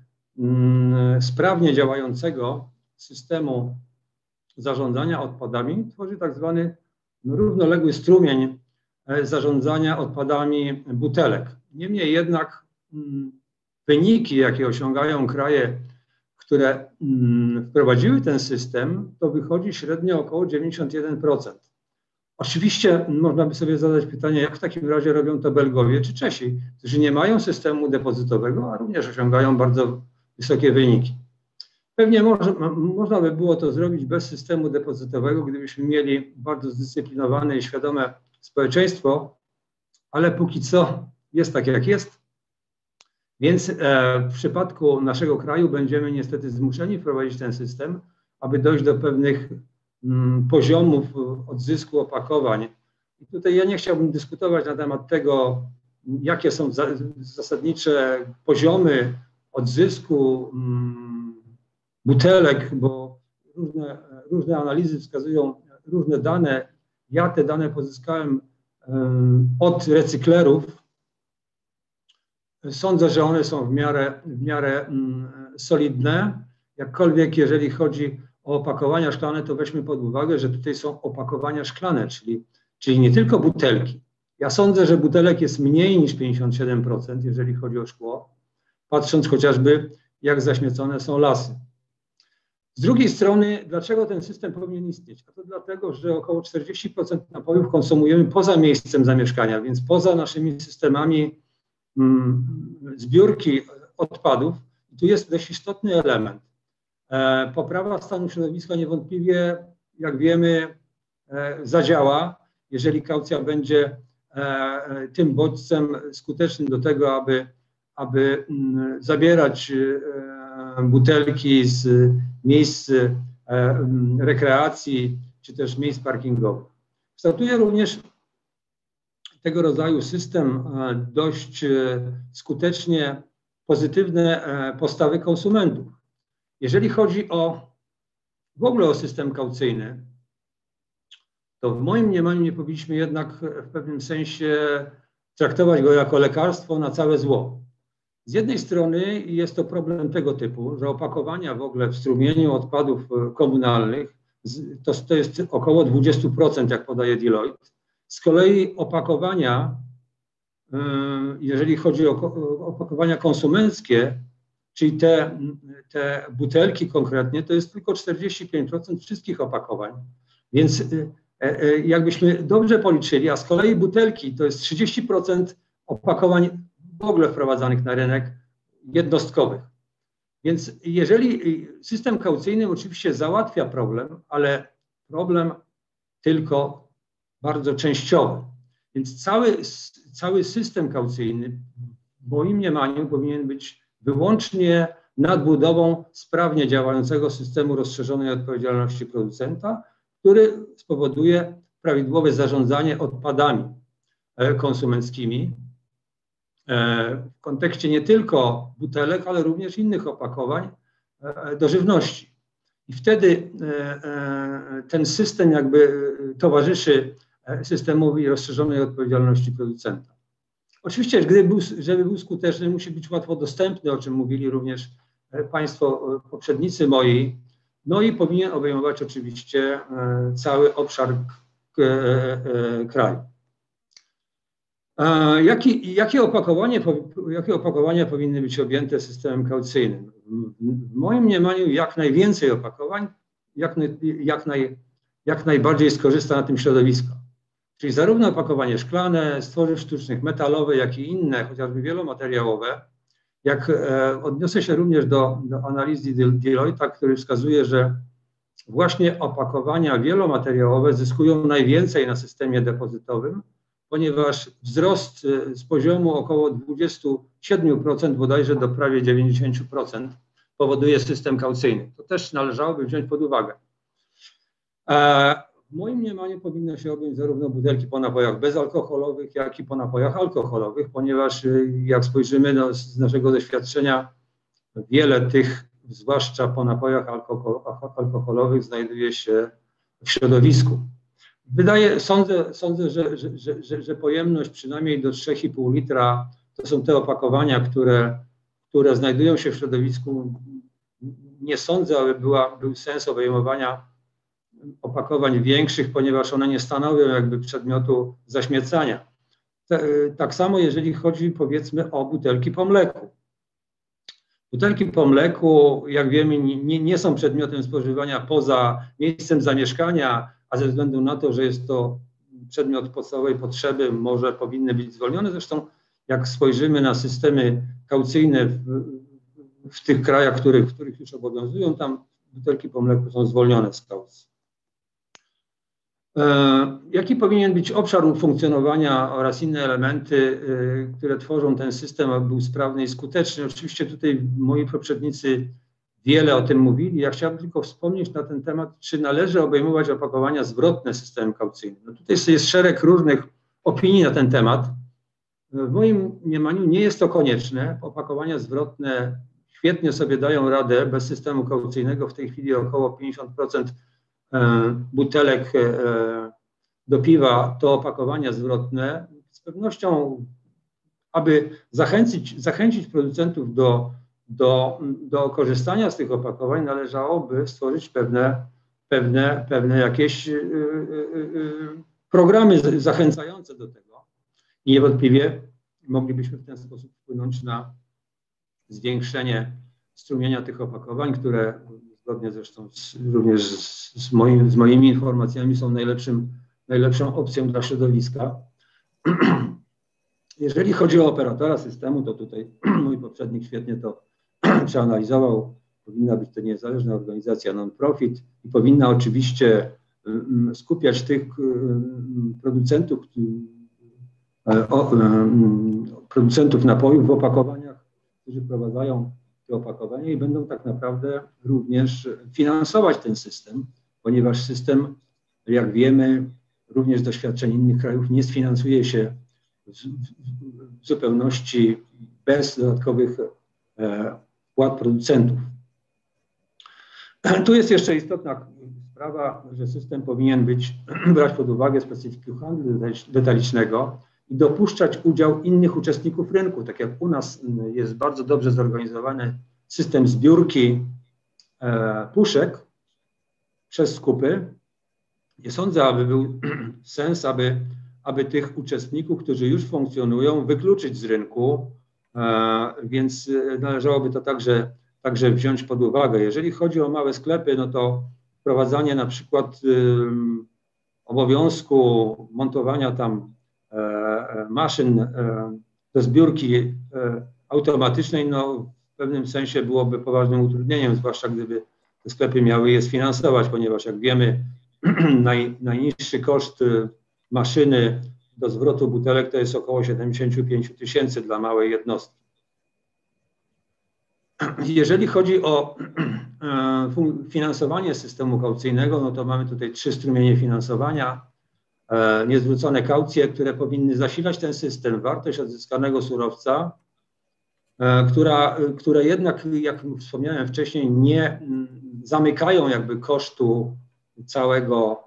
sprawnie działającego systemu zarządzania odpadami tworzy tak zwany równoległy strumień zarządzania odpadami butelek. Niemniej jednak wyniki, jakie osiągają kraje, które wprowadziły ten system, to wychodzi średnio około 91%. Oczywiście można by sobie zadać pytanie, jak w takim razie robią to Belgowie czy Czesi, którzy nie mają systemu depozytowego, a również osiągają bardzo wysokie wyniki. Pewnie można by było to zrobić bez systemu depozytowego, gdybyśmy mieli bardzo zdyscyplinowane i świadome społeczeństwo, ale póki co jest tak, jak jest. Więc w przypadku naszego kraju będziemy niestety zmuszeni wprowadzić ten system, aby dojść do pewnych poziomów odzysku opakowań. I tutaj ja nie chciałbym dyskutować na temat tego, jakie są zasadnicze poziomy odzysku butelek, bo różne analizy wskazują różne dane. Ja te dane pozyskałem od recyklerów. Sądzę, że one są w miarę solidne. Jakkolwiek, jeżeli chodzi o opakowania szklane, to weźmy pod uwagę, że tutaj są opakowania szklane, czyli nie tylko butelki. Ja sądzę, że butelek jest mniej niż 57%, jeżeli chodzi o szkło, patrząc chociażby, jak zaśmiecone są lasy. Z drugiej strony, dlaczego ten system powinien istnieć? A to dlatego, że około 40% napojów konsumujemy poza miejscem zamieszkania, więc poza naszymi systemami zbiórki odpadów. I tu jest dość istotny element. Poprawa stanu środowiska niewątpliwie, jak wiemy, zadziała, jeżeli kaucja będzie tym bodźcem skutecznym do tego, aby zabierać butelki z miejsc rekreacji czy też miejsc parkingowych. Kształtuje również tego rodzaju system dość skutecznie pozytywne postawy konsumentów. Jeżeli chodzi w ogóle o system kaucyjny, to w moim mniemaniu nie powinniśmy jednak w pewnym sensie traktować go jako lekarstwo na całe zło. Z jednej strony jest to problem tego typu, że opakowania w ogóle w strumieniu odpadów komunalnych to jest około 20%, jak podaje Deloitte. Z kolei opakowania, jeżeli chodzi o opakowania konsumenckie, czyli te butelki konkretnie, to jest tylko 45% wszystkich opakowań. Więc jakbyśmy dobrze policzyli, a z kolei butelki to jest 30% opakowań w ogóle wprowadzanych na rynek jednostkowych. Więc jeżeli system kaucyjny oczywiście załatwia problem, ale problem tylko bardzo częściowy. Więc cały system kaucyjny w moim mniemaniu powinien być wyłącznie nadbudową sprawnie działającego systemu rozszerzonej odpowiedzialności producenta, który spowoduje prawidłowe zarządzanie odpadami konsumenckimi w kontekście nie tylko butelek, ale również innych opakowań do żywności. I wtedy ten system jakby towarzyszy systemowi rozszerzonej odpowiedzialności producenta. Oczywiście, żeby był skuteczny, musi być łatwo dostępny, o czym mówili również Państwo poprzednicy moi, no i powinien obejmować oczywiście cały obszar kraju. Jakie opakowania powinny być objęte systemem kaucyjnym? W moim mniemaniu jak najwięcej opakowań, jak najbardziej skorzysta na tym środowisko. Czyli zarówno opakowanie szklane, z tworzyw sztucznych, metalowe, jak i inne, chociażby wielomateriałowe. Odniosę się również do analizy Deloitte, który wskazuje, że właśnie opakowania wielomateriałowe zyskują najwięcej na systemie depozytowym, ponieważ wzrost z poziomu około 27% bodajże do prawie 90% powoduje system kaucyjny. To też należałoby wziąć pod uwagę. W moim mniemaniu powinno się objąć zarówno butelki po napojach bezalkoholowych, jak i po napojach alkoholowych, ponieważ jak spojrzymy z naszego doświadczenia, wiele tych, zwłaszcza po napojach alkoholowych, znajduje się w środowisku. Sądzę, że pojemność przynajmniej do 3,5 litra to są te opakowania, które znajdują się w środowisku. Nie sądzę, aby był sens obejmowania opakowań większych, ponieważ one nie stanowią jakby przedmiotu zaśmiecania. Tak samo jeżeli chodzi, powiedzmy, o butelki po mleku. Butelki po mleku, jak wiemy, nie są przedmiotem spożywania poza miejscem zamieszkania, a ze względu na to, że jest to przedmiot podstawowej potrzeby, może powinny być zwolnione. Zresztą jak spojrzymy na systemy kaucyjne w tych krajach, w których już obowiązują, tam butelki po mleku są zwolnione z kaucji. Jaki powinien być obszar funkcjonowania oraz inne elementy, które tworzą ten system, aby był sprawny i skuteczny? Oczywiście tutaj moi poprzednicy wiele o tym mówili. Ja chciałbym tylko wspomnieć na ten temat, czy należy obejmować opakowania zwrotne systemem kaucyjnym. No tutaj jest szereg różnych opinii na ten temat. W moim mniemaniu nie jest to konieczne. Opakowania zwrotne świetnie sobie dają radę bez systemu kaucyjnego. W tej chwili około 50% butelek do piwa to opakowania zwrotne. Z pewnością, aby zachęcić producentów do korzystania z tych opakowań, należałoby stworzyć pewne jakieś programy zachęcające do tego. I niewątpliwie moglibyśmy w ten sposób wpłynąć na zwiększenie strumienia tych opakowań, które zgodnie zresztą również z moimi informacjami są najlepszą opcją dla środowiska. Jeżeli chodzi o operatora systemu, to tutaj mój poprzednik świetnie to przeanalizował. Powinna być to niezależna organizacja non-profit i powinna oczywiście skupiać tych producentów napojów w opakowaniach którzy wprowadzają te opakowania i będą tak naprawdę również finansować ten system, ponieważ system, jak wiemy, również z doświadczeń innych krajów, nie sfinansuje się w zupełności bez dodatkowych wpłat producentów. Tu jest jeszcze istotna sprawa, że system powinien brać pod uwagę specyfikę handlu detalicznego i dopuszczać udział innych uczestników rynku. Tak jak u nas jest bardzo dobrze zorganizowany system zbiórki puszek przez skupy, nie sądzę, aby był sens, aby tych uczestników, którzy już funkcjonują, wykluczyć z rynku, więc należałoby to także wziąć pod uwagę. Jeżeli chodzi o małe sklepy, no to wprowadzanie na przykład obowiązku montowania tam maszyn do zbiórki automatycznej, no w pewnym sensie byłoby poważnym utrudnieniem, zwłaszcza gdyby te sklepy miały je sfinansować, ponieważ jak wiemy, najniższy koszt maszyny do zwrotu butelek to jest około 75 000 dla małej jednostki. Jeżeli chodzi o finansowanie systemu kaucyjnego, no to mamy tutaj 3 strumienie finansowania. Niezwrócone kaucje, które powinny zasilać ten system, wartość odzyskanego surowca, które jednak, jak wspomniałem wcześniej, nie zamykają jakby kosztu całego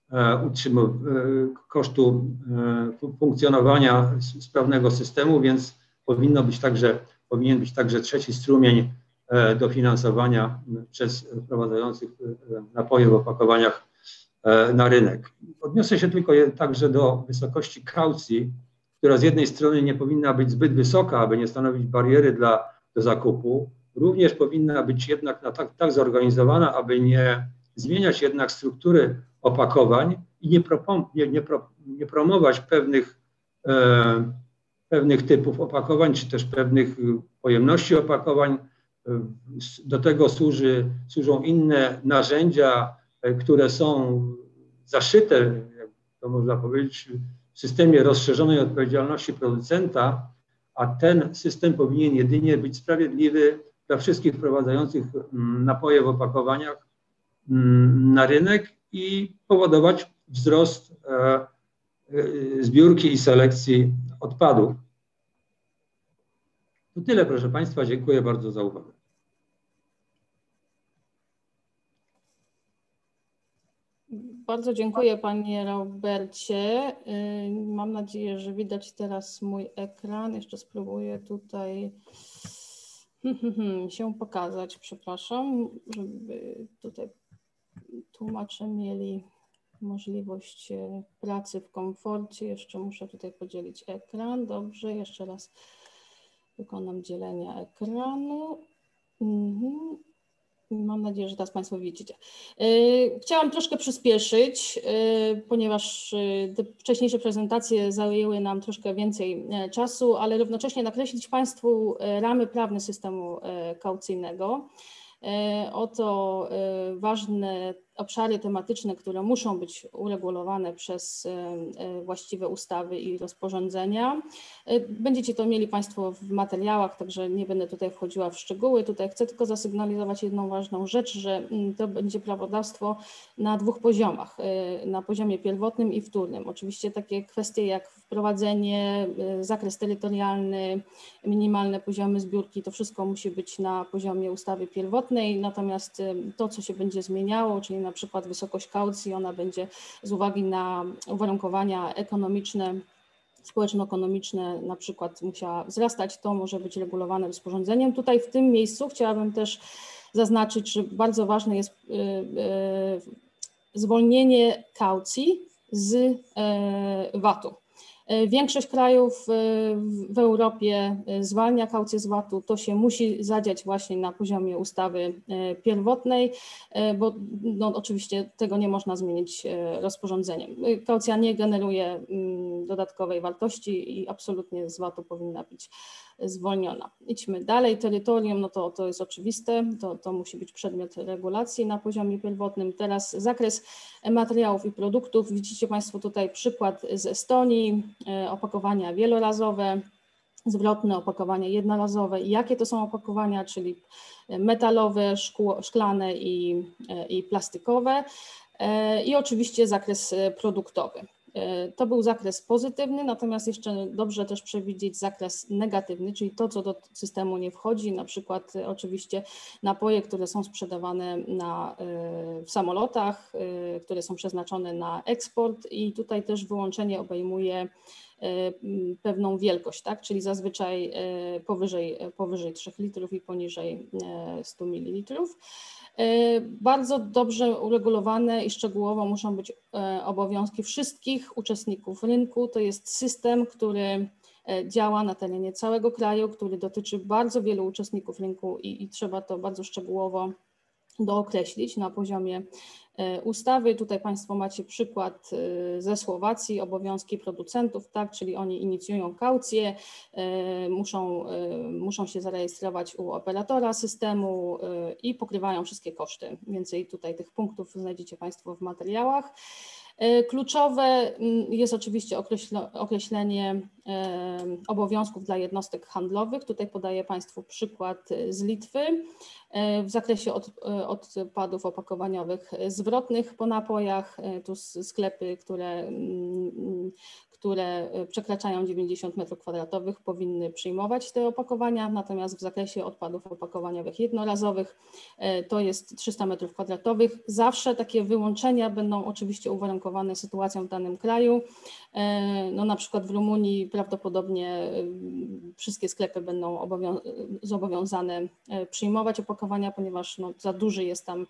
kosztu funkcjonowania sprawnego systemu, więc powinien być także trzeci strumień dofinansowania przez wprowadzających napoje w opakowaniach na rynek. Odniosę się tylko także do wysokości kaucji, która z jednej strony nie powinna być zbyt wysoka, aby nie stanowić bariery do zakupu, również powinna być jednak tak zorganizowana, aby nie zmieniać jednak struktury opakowań i nie promować pewnych typów opakowań, czy też pewnych pojemności opakowań. Do tego służą inne narzędzia, które są zaszyte, jak to można powiedzieć, w systemie rozszerzonej odpowiedzialności producenta, a ten system powinien jedynie być sprawiedliwy dla wszystkich wprowadzających napoje w opakowaniach na rynek i powodować wzrost zbiórki i selekcji odpadów. To tyle, proszę Państwa. Dziękuję bardzo za uwagę. Bardzo dziękuję, Panie Robercie. Mam nadzieję, że widać teraz mój ekran. Jeszcze spróbuję tutaj się pokazać, przepraszam, żeby tutaj tłumacze mieli możliwość pracy w komforcie. Jeszcze muszę tutaj podzielić ekran. Dobrze, jeszcze raz wykonam dzielenie ekranu. Mam nadzieję, że teraz Państwo widzicie. Chciałam troszkę przyspieszyć, ponieważ te wcześniejsze prezentacje zajęły nam troszkę więcej czasu, ale równocześnie nakreślić Państwu ramy prawne systemu kaucyjnego. Oto ważne obszary tematyczne, które muszą być uregulowane przez właściwe ustawy i rozporządzenia. Będziecie to mieli Państwo w materiałach, także nie będę tutaj wchodziła w szczegóły. Tutaj chcę tylko zasygnalizować jedną ważną rzecz, że to będzie prawodawstwo na 2 poziomach, na poziomie pierwotnym i wtórnym. Oczywiście takie kwestie jak wprowadzenie, zakres terytorialny, minimalne poziomy zbiórki, to wszystko musi być na poziomie ustawy pierwotnej, natomiast to, co się będzie zmieniało, czyli na przykład wysokość kaucji, ona będzie z uwagi na uwarunkowania ekonomiczne, społeczno-ekonomiczne na przykład musiała wzrastać, to może być regulowane rozporządzeniem. Tutaj w tym miejscu chciałabym też zaznaczyć, że bardzo ważne jest zwolnienie kaucji z VAT-u. Większość krajów w Europie zwalnia kaucję z VAT-u. To się musi zadziać właśnie na poziomie ustawy pierwotnej, bo no, oczywiście tego nie można zmienić rozporządzeniem. Kaucja nie generuje dodatkowej wartości i absolutnie z VAT-u powinna być zwolniona. Idźmy dalej. Terytorium, no to jest oczywiste, to musi być przedmiot regulacji na poziomie pierwotnym. Teraz zakres materiałów i produktów. Widzicie Państwo tutaj przykład z Estonii, opakowania wielorazowe. zwrotne, opakowania jednorazowe i jakie to są opakowania, czyli metalowe, szklane i plastikowe i oczywiście zakres produktowy. To był zakres pozytywny, natomiast jeszcze dobrze też przewidzieć zakres negatywny, czyli to, co do systemu nie wchodzi, na przykład oczywiście napoje, które są sprzedawane w samolotach, które są przeznaczone na eksport i tutaj też wyłączenie obejmuje pewną wielkość, tak? Czyli zazwyczaj powyżej 3 litrów i poniżej 100 ml. Bardzo dobrze uregulowane i szczegółowo muszą być obowiązki wszystkich uczestników rynku. To jest system, który działa na terenie całego kraju, który dotyczy bardzo wielu uczestników rynku i trzeba to bardzo szczegółowo dookreślić na poziomie ustawy. Tutaj Państwo macie przykład ze Słowacji, obowiązki producentów, tak, czyli oni inicjują kaucję, muszą się zarejestrować u operatora systemu i pokrywają wszystkie koszty. Więcej tutaj tych punktów znajdziecie Państwo w materiałach. Kluczowe jest oczywiście określenie obowiązków dla jednostek handlowych. Tutaj podaję Państwu przykład z Litwy w zakresie odpadów opakowaniowych zwrotnych po napojach. Tu sklepy, które przekraczają 90 m2 powinny przyjmować te opakowania, natomiast w zakresie odpadów opakowaniowych jednorazowych to jest 300 m2. Zawsze takie wyłączenia będą oczywiście uwarunkowane sytuacją w danym kraju. No, na przykład w Rumunii prawdopodobnie wszystkie sklepy będą zobowiązane przyjmować opakowania, ponieważ no, za duży jest tam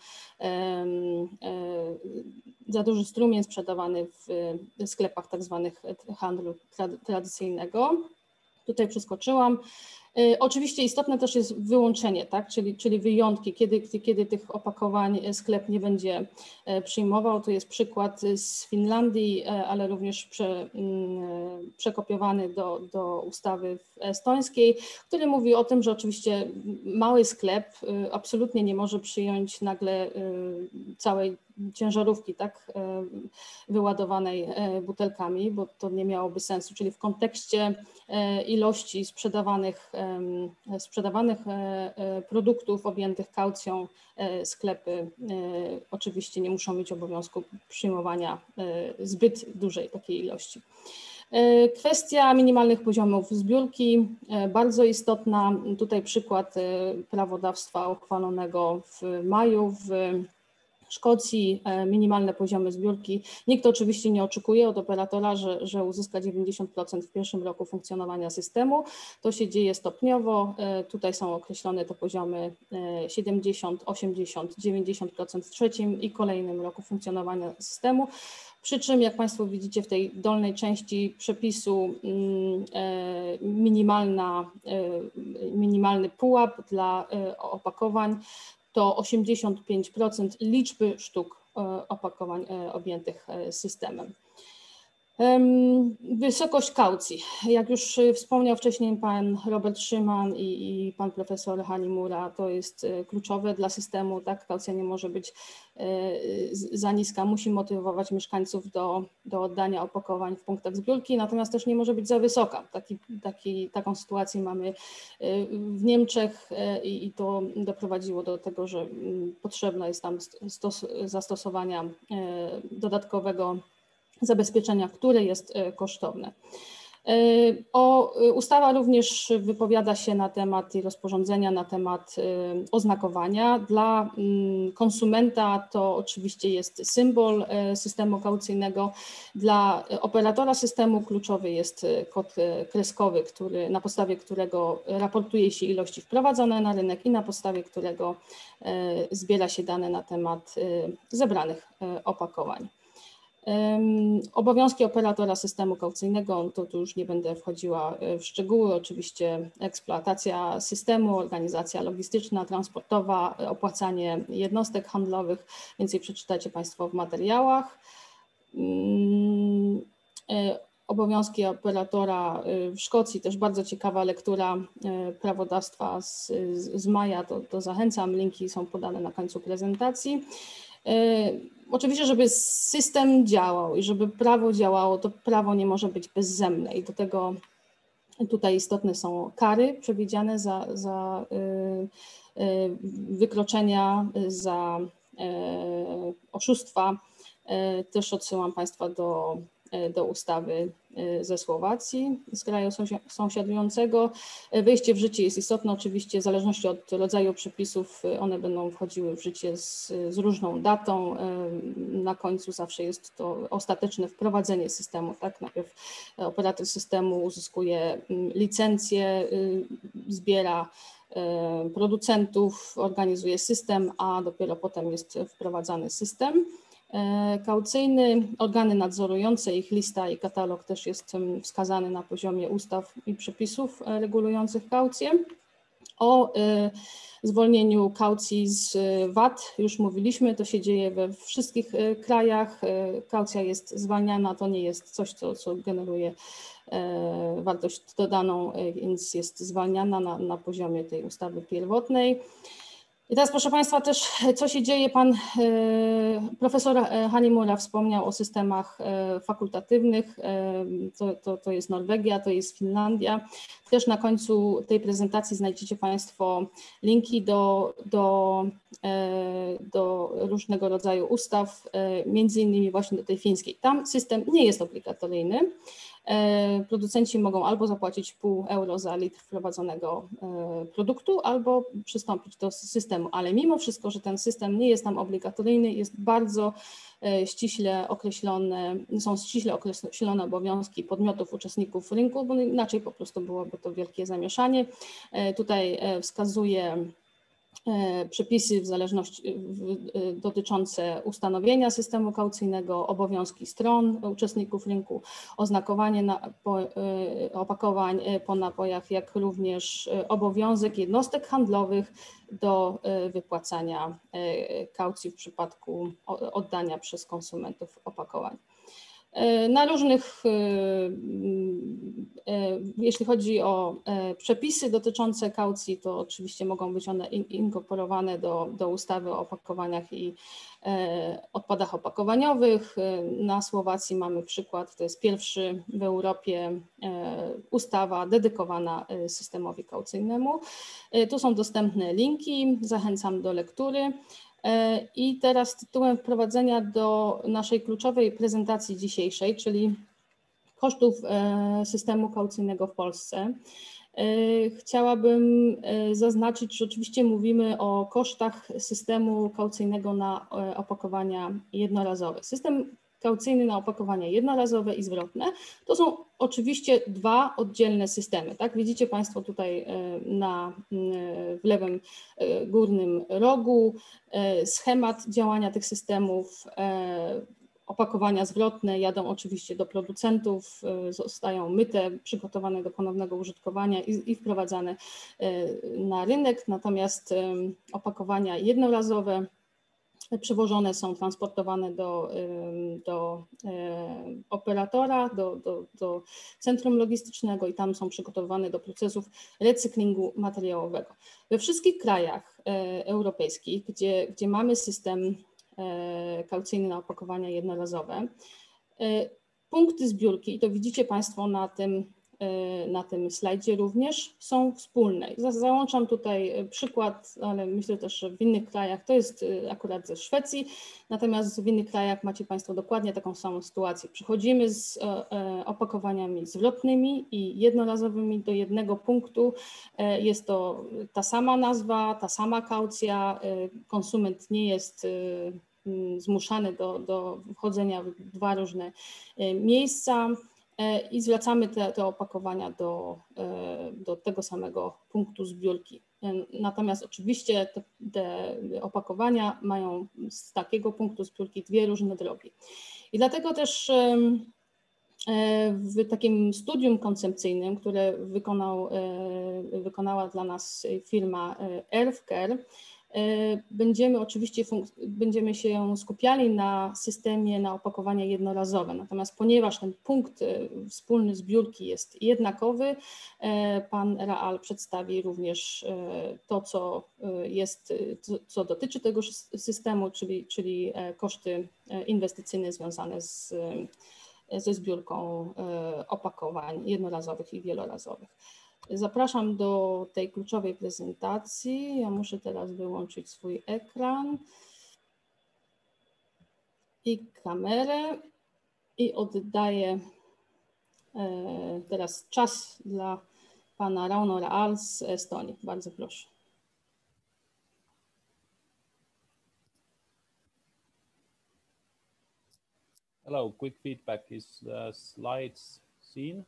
za duży strumień sprzedawany w sklepach tak zwanych handlu tradycyjnego. Tutaj przeskoczyłam. Oczywiście istotne też jest wyłączenie, tak? czyli wyjątki, kiedy tych opakowań sklep nie będzie przyjmował. To jest przykład z Finlandii, ale również przekopiowany do ustawy estońskiej, który mówi o tym, że oczywiście mały sklep absolutnie nie może przyjąć nagle całej ciężarówki, tak, wyładowanej butelkami, bo to nie miałoby sensu, czyli w kontekście ilości sprzedawanych produktów objętych kaucją sklepy oczywiście nie muszą mieć obowiązku przyjmowania zbyt dużej takiej ilości. Kwestia minimalnych poziomów zbiórki, bardzo istotna. Tutaj przykład prawodawstwa uchwalonego w maju w Szkocji, minimalne poziomy zbiórki. Nikt oczywiście nie oczekuje od operatora, że uzyska 90% w pierwszym roku funkcjonowania systemu. To się dzieje stopniowo. Tutaj są określone te poziomy 70, 80, 90% w trzecim i kolejnym roku funkcjonowania systemu. Przy czym, jak Państwo widzicie w tej dolnej części przepisu, minimalny pułap dla opakowań to 85% liczby sztuk opakowań objętych systemem. Wysokość kaucji. Jak już wspomniał wcześniej pan Robert Szyman i pan profesor Hanimura, to jest kluczowe dla systemu. Tak, kaucja nie może być za niska, musi motywować mieszkańców do oddania opakowań w punktach zbiórki, natomiast też nie może być za wysoka. Taką sytuację mamy w Niemczech i to doprowadziło do tego, że potrzebne jest tam zastosowania dodatkowego zabezpieczenia, które jest kosztowne. Ustawa również wypowiada się na temat i rozporządzenia na temat oznakowania. Dla konsumenta to oczywiście jest symbol systemu kaucyjnego. Dla operatora systemu kluczowy jest kod kreskowy, na podstawie którego raportuje się ilości wprowadzone na rynek i na podstawie którego zbiera się dane na temat zebranych opakowań. Obowiązki operatora systemu kaucyjnego, to tu już nie będę wchodziła w szczegóły, oczywiście eksploatacja systemu, organizacja logistyczna, transportowa, opłacanie jednostek handlowych, więcej przeczytacie Państwo w materiałach. Obowiązki operatora w Szkocji, też bardzo ciekawa lektura prawodawstwa z maja, to zachęcam, linki są podane na końcu prezentacji. Oczywiście, żeby system działał i żeby prawo działało, to prawo nie może być bezzębne i do tego Tutaj istotne są kary przewidziane za wykroczenia, za oszustwa. Też odsyłam Państwa do ustawy ze Słowacji, z kraju sąsiadującego. Wejście w życie jest istotne oczywiście w zależności od rodzaju przepisów, one będą wchodziły w życie z różną datą. Na końcu zawsze jest to ostateczne wprowadzenie systemu, tak? Najpierw operator systemu uzyskuje licencję, zbiera producentów, organizuje system, a dopiero potem jest wprowadzany system kaucyjny. Organy nadzorujące, ich lista i katalog też jest wskazany na poziomie ustaw i przepisów regulujących kaucję. O zwolnieniu kaucji z VAT już mówiliśmy, to się dzieje we wszystkich krajach. Kaucja jest zwalniana, to nie jest coś, co generuje wartość dodaną, więc jest zwalniana na poziomie tej ustawy pierwotnej. I teraz, proszę Państwa, też co się dzieje, pan profesor Hanimura wspomniał o systemach fakultatywnych, to jest Norwegia, to jest Finlandia. Też na końcu tej prezentacji znajdziecie Państwo linki do różnego rodzaju ustaw, między innymi właśnie do tej fińskiej. Tam system nie jest obligatoryjny. Producenci mogą albo zapłacić pół euro za litr wprowadzonego produktu, albo przystąpić do systemu, ale mimo wszystko, że ten system nie jest tam obligatoryjny, jest bardzo ściśle określone, są ściśle określone obowiązki podmiotów, uczestników rynku, bo inaczej po prostu byłoby to wielkie zamieszanie. Tutaj wskazuję przepisy w zależności dotyczące ustanowienia systemu kaucyjnego, obowiązki stron, uczestników rynku, oznakowanie opakowań po napojach, jak również obowiązek jednostek handlowych do wypłacania kaucji w przypadku oddania przez konsumentów opakowań. Na różnych, jeśli chodzi o przepisy dotyczące kaucji, to oczywiście mogą być one inkorporowane do ustawy o opakowaniach i odpadach opakowaniowych. Na Słowacji mamy przykład, to jest pierwszy w Europie ustawa dedykowana systemowi kaucyjnemu. Tu są dostępne linki, zachęcam do lektury. I teraz tytułem wprowadzenia do naszej kluczowej prezentacji dzisiejszej, czyli kosztów systemu kaucyjnego w Polsce, chciałabym zaznaczyć, że oczywiście mówimy o kosztach systemu kaucyjnego na opakowania jednorazowe. System kaucyjny na opakowania jednorazowe i zwrotne to są oczywiście dwa oddzielne systemy. Tak? Widzicie Państwo tutaj w lewym górnym rogu schemat działania tych systemów. Opakowania zwrotne jadą oczywiście do producentów, zostają myte, przygotowane do ponownego użytkowania i wprowadzane na rynek, natomiast opakowania jednorazowe przewożone są, transportowane do operatora, do centrum logistycznego i tam są przygotowane do procesów recyklingu materiałowego. We wszystkich krajach europejskich, gdzie mamy system kaucyjny na opakowania jednorazowe, punkty zbiórki, i to widzicie Państwo na tym slajdzie również, są wspólne. Załączam tutaj przykład, ale myślę też, że w innych krajach, to jest akurat ze Szwecji, natomiast w innych krajach macie Państwo dokładnie taką samą sytuację. Przychodzimy z opakowaniami zwrotnymi i jednorazowymi do jednego punktu. Jest to ta sama nazwa, ta sama kaucja, konsument nie jest zmuszany do wchodzenia w dwa różne miejsca i zwracamy te opakowania do tego samego punktu zbiórki. Natomiast oczywiście te opakowania mają z takiego punktu zbiórki dwie różne drogi. I dlatego też w takim studium koncepcyjnym, które wykonała dla nas firma Earthcare, będziemy się skupiali na systemie na opakowania jednorazowe. Natomiast ponieważ ten punkt wspólny zbiórki jest jednakowy, pan Raal przedstawi również to, co dotyczy tego systemu, czyli koszty inwestycyjne związane ze zbiórką opakowań jednorazowych i wielorazowych. Zapraszam do tej kluczowej prezentacji. Ja muszę teraz wyłączyć swój ekran i kamerę i oddaję teraz czas dla pana Rauno Raal z Estonii. Bardzo proszę. Hello, quick feedback. Is the slides seen?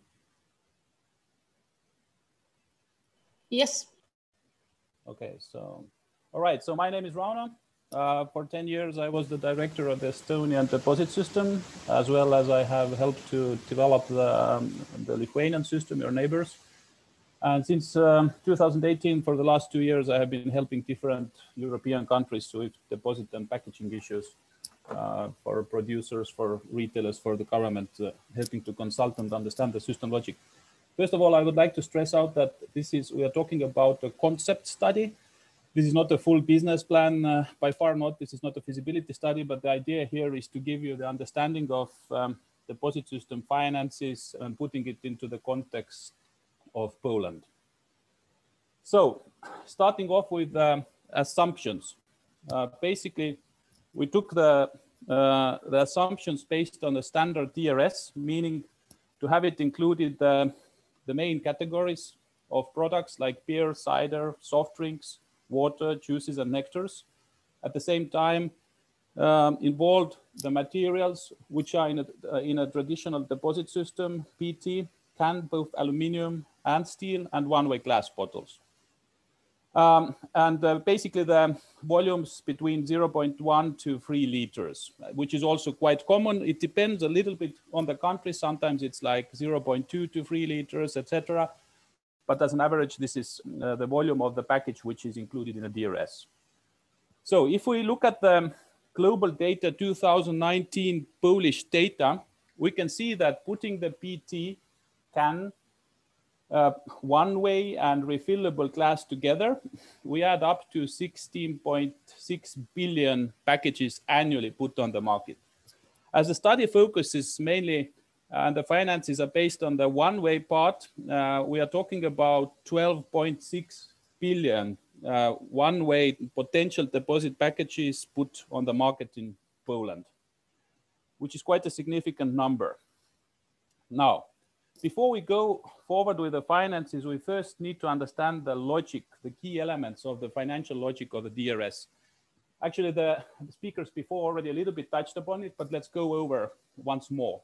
Yes. Okay, so, all right. So my name is Rauno. For 10 years, I was the director of the Estonian deposit system, as well as I have helped to develop the Lithuanian system, your neighbors. And since 2018, for the last 2 years, I have been helping different European countries with deposit and packaging issues for producers, for retailers, for the government, helping to consult and understand the system logic. First of all, I would like to stress out that we are talking about a concept study. This is not a full business plan, by far not. This is not a feasibility study, but the idea here is to give you the understanding of deposit system finances and putting it into the context of Poland. So, starting off with assumptions. Basically, we took the assumptions based on the standard DRS, meaning to have it included the main categories of products like beer, cider, soft drinks, water, juices, and nectars. At the same time, involved the materials which are in a traditional deposit system, PT, can, both aluminum and steel, and one-way glass bottles. Basically the volumes between 0.1 to 3 liters, which is also quite common. It depends a little bit on the country. Sometimes it's like 0.2 to 3 liters, etc. But as an average, this is the volume of the package which is included in a DRS. So if we look at the global data 2019 Polish data, we can see that putting the PT can one-way and refillable glass together, we add up to 16.6 billion packages annually put on the market. As the study focuses mainly, and the finances are based on the one-way part, we are talking about 12.6 billion one-way potential deposit packages put on the market in Poland, which is quite a significant number. Now, before we go forward with the finances, we first need to understand the logic, the key elements of the financial logic of the DRS. Actually, the speakers before already a little bit touched upon it, but let's go over once more.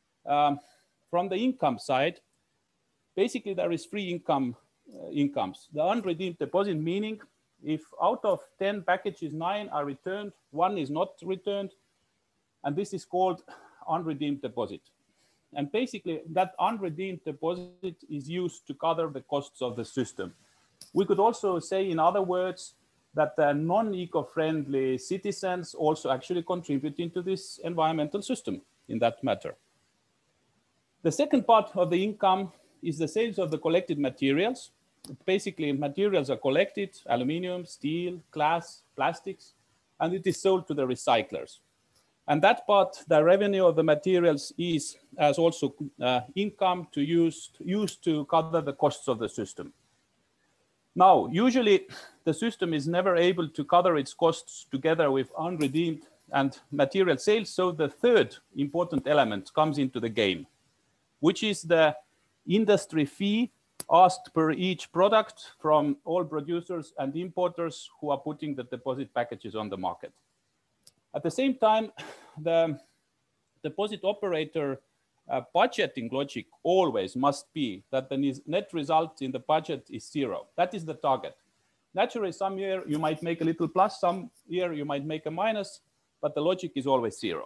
From the income side, basically there is 3 incomes. The unredeemed deposit, meaning if out of 10 packages, 9 are returned, 1 is not returned, and this is called unredeemed deposit. And basically that unredeemed deposit is used to cover the costs of the system. We could also say, in other words, that the non-eco-friendly citizens also actually contribute into this environmental system in that matter. The second part of the income is the sales of the collected materials. Basically, materials are collected, aluminum, steel, glass, plastics, and it is sold to the recyclers. And that part, the revenue of the materials, is as also income to use to cover the costs of the system. Now, usually the system is never able to cover its costs together with unredeemed and material sales. So the third important element comes into the game, which is the industry fee asked per each product from all producers and importers who are putting the deposit packages on the market. At the same time, the deposit operator budgeting logic always must be that the net result in the budget is 0. That is the target. Naturally, some year you might make a little plus, some year you might make a minus, but the logic is always 0.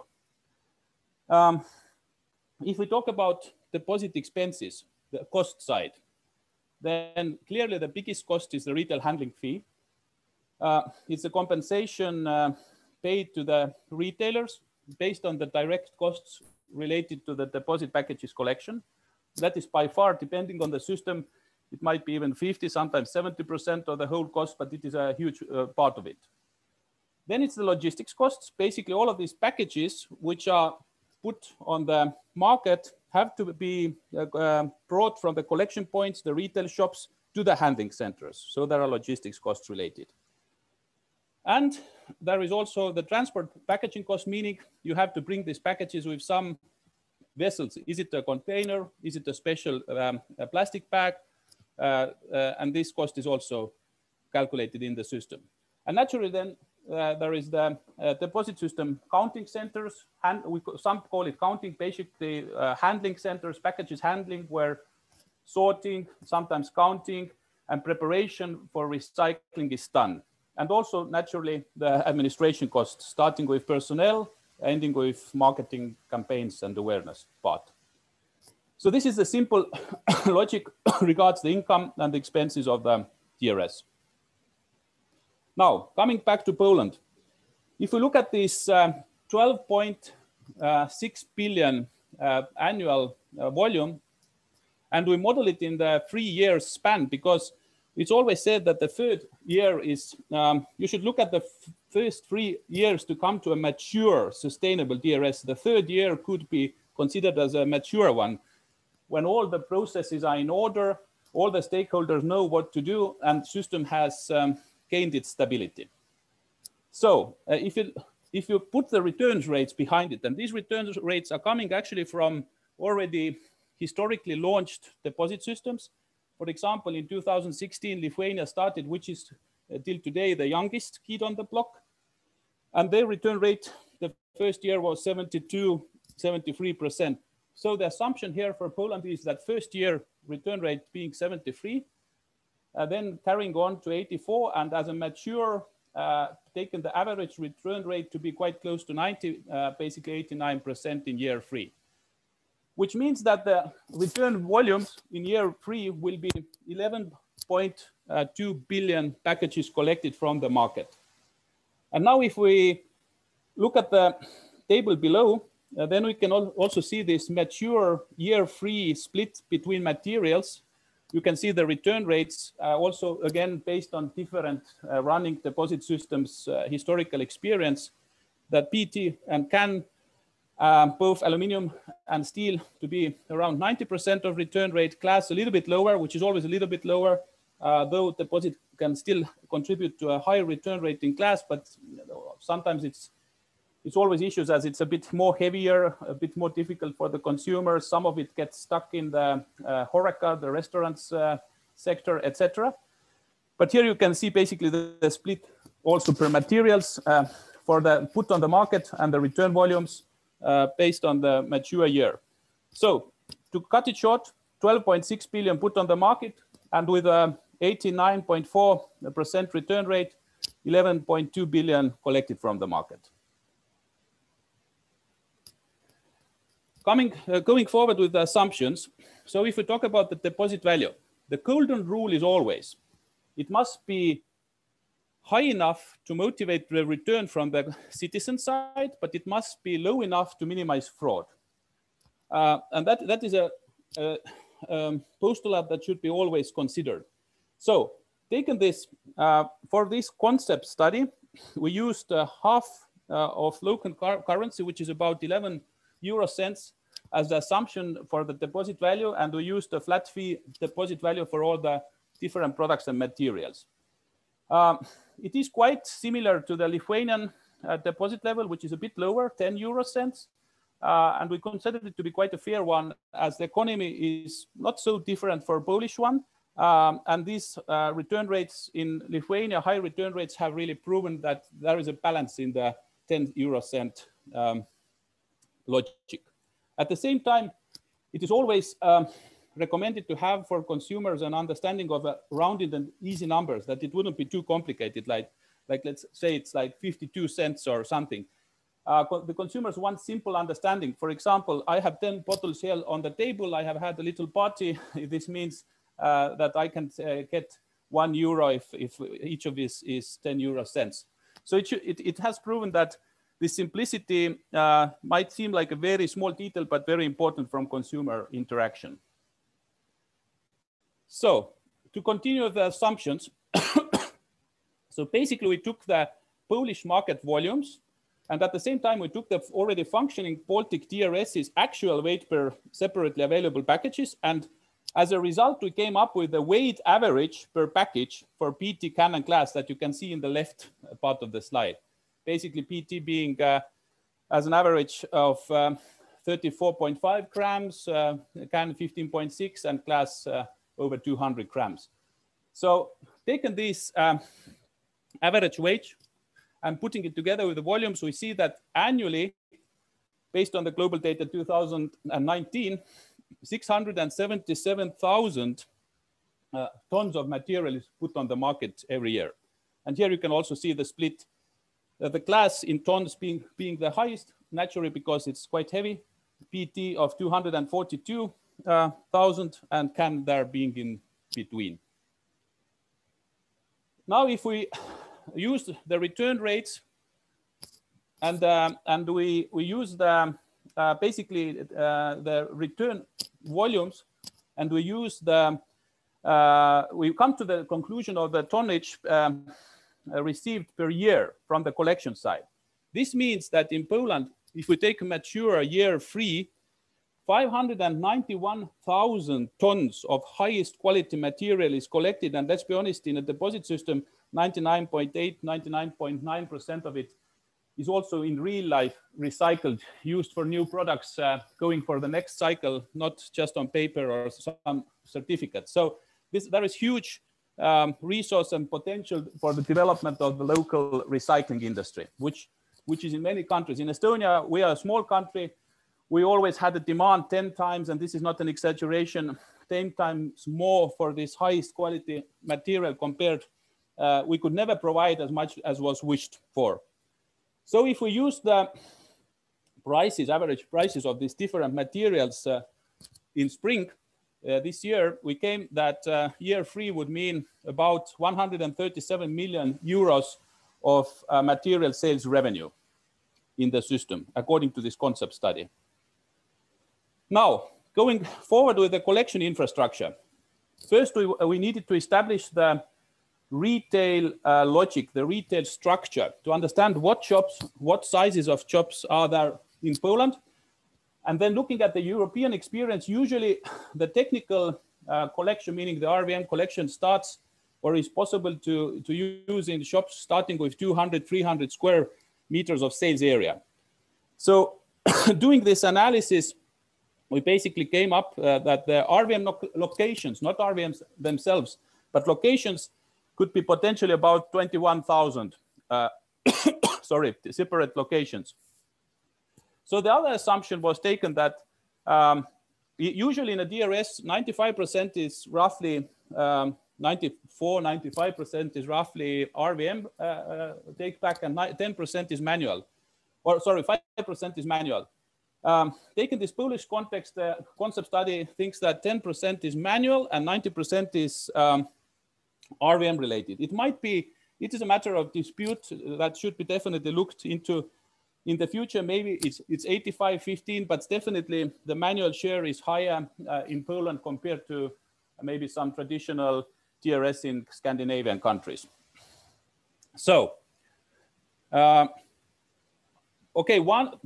If we talk about deposit expenses, the cost side, then clearly the biggest cost is the retail handling fee. It's a compensation paid to the retailers based on the direct costs related to the deposit packages collection. That is by far, depending on the system, it might be even 50, sometimes 70% of the whole cost, but it is a huge part of it. Then it's the logistics costs. Basically, all of these packages, which are put on the market have to be brought from the collection points, the retail shops, to the handling centers. So there are logistics costs related. And there is also the transport packaging cost, meaning you have to bring these packages with some vessels. Is it a container? Is it a special a plastic bag? And this cost is also calculated in the system. And naturally then, there is the deposit system counting centers, and some call it counting, basically handling centers, packages handling, where sorting, sometimes counting, and preparation for recycling is done. And also, naturally, the administration costs, starting with personnel, ending with marketing campaigns and awareness part. So this is the simple logic regards the income and the expenses of the DRS. Now, coming back to Poland, if we look at this 12.6 billion annual volume, and we model it in the 3-year span, because it's always said that the third year is, you should look at the first 3 years to come to a mature, sustainable DRS. The third year could be considered as a mature one, when all the processes are in order, all the stakeholders know what to do, and system has gained its stability. So if you put the returns rates behind it, and these returns rates are coming actually from already historically launched deposit systems. For example, in 2016, Lithuania started, which is till today the youngest kid on the block. And their return rate the first year was 72, 73%. So the assumption here for Poland is that first year return rate being 73, then carrying on to 84, and as a mature, taken the average return rate to be quite close to 90, basically 89% in year 3. Which means that the return volumes in year 3 will be 11.2 billion packages collected from the market. And now if we look at the table below, then we can also see this mature year 3 split between materials. You can see the return rates also, again, based on different running deposit systems, historical experience, that PET and can, both aluminium and steel, to be around 90% of return rate, glass a little bit lower, which is always a little bit lower, though deposit can still contribute to a higher return rate in glass, but sometimes it's always issues as it's a bit more heavier, a bit more difficult for the consumer. Some of it gets stuck in the HoReCa, the restaurants sector, etc. But here you can see basically the split also per materials for the put on the market and the return volumes based on the mature year. So to cut it short, 12.6 billion put on the market, and with a 89.4% return rate, 11.2 billion collected from the market. Going forward with the assumptions. So if we talk about the deposit value, the golden rule is always, it must be high enough to motivate the return from the citizen side, but it must be low enough to minimize fraud. And that is a postulate that should be always considered. So taken this, for this concept study, we used half of local currency, which is about 11 euro cents, as the assumption for the deposit value, and we used a flat fee deposit value for all the different products and materials. It is quite similar to the Lithuanian deposit level, which is a bit lower, 10 euro cents. And we considered it to be quite a fair one, as the economy is not so different for Polish one. And these return rates in Lithuania, high return rates, have really proven that there is a balance in the 10 euro cent logic. At the same time, it is always recommended to have for consumers an understanding of rounded and easy numbers, that it wouldn't be too complicated, like let's say it's like 52 cents or something. The consumers want simple understanding. For example, I have 10 bottles here on the table. I have had a little party. This means that I can get €1 if each of these is 10 euro cents. So it has proven that the simplicity might seem like a very small detail, but very important from consumer interaction. So to continue with the assumptions, so basically we took the Polish market volumes And at the same time, we took the already functioning Baltic DRS's actual weight per separately available packages. And as a result, we came up with a weight average per package for PT Canon class that you can see in the left part of the slide. Basically, PT being as an average of 34.5 grams, Canon 15.6, and class over 200 grams. So taking this average weight and putting it together with the volumes, we see that annually, based on the global data 2019, 677,000 tons of material is put on the market every year. And here you can also see the split, the class in tons being the highest, naturally because it's quite heavy, PT of 242,000 and Canon there being in between. Now, if we use the return rates and we use the basically the return volumes, and we use the we come to the conclusion of the tonnage received per year from the collection side. This means that in Poland, if we take a mature year free, 591,000 tons of highest quality material is collected. And let's be honest, in a deposit system, 99.8, 99.9% of it is also in real life recycled, used for new products, going for the next cycle, not just on paper or some certificate. So there is huge resource and potential for the development of the local recycling industry, which is in many countries. In Estonia, we are a small country. We always had a demand 10 times, and this is not an exaggeration, 10 times more for this highest quality material compared. We could never provide as much as was wished for. So if we use the prices, average prices of these different materials in spring this year, we came that year free would mean about 137 million euros of material sales revenue in the system, according to this concept study. Now, going forward with the collection infrastructure, first we needed to establish the retail logic, the retail structure, to understand what shops, what sizes of shops are there in Poland. And then looking at the European experience, usually the technical collection, meaning the RVM collection, starts or is possible to use in shops starting with 200, 300 square meters of sales area. So doing this analysis, we basically came up that the RVM locations, not RVMs themselves, but locations could be potentially about 21,000, sorry, separate locations. So the other assumption was taken that usually in a DRS, 95% is roughly 95% is roughly RVM take back, and 10% is manual, or sorry, 5% is manual. Taking this Polish context, the concept study thinks that 10% is manual and 90% is RVM related. It might be, it is a matter of dispute that should be definitely looked into in the future. Maybe it's 85-15, but definitely the manual share is higher in Poland compared to maybe some traditional DRS in Scandinavian countries. So, okay,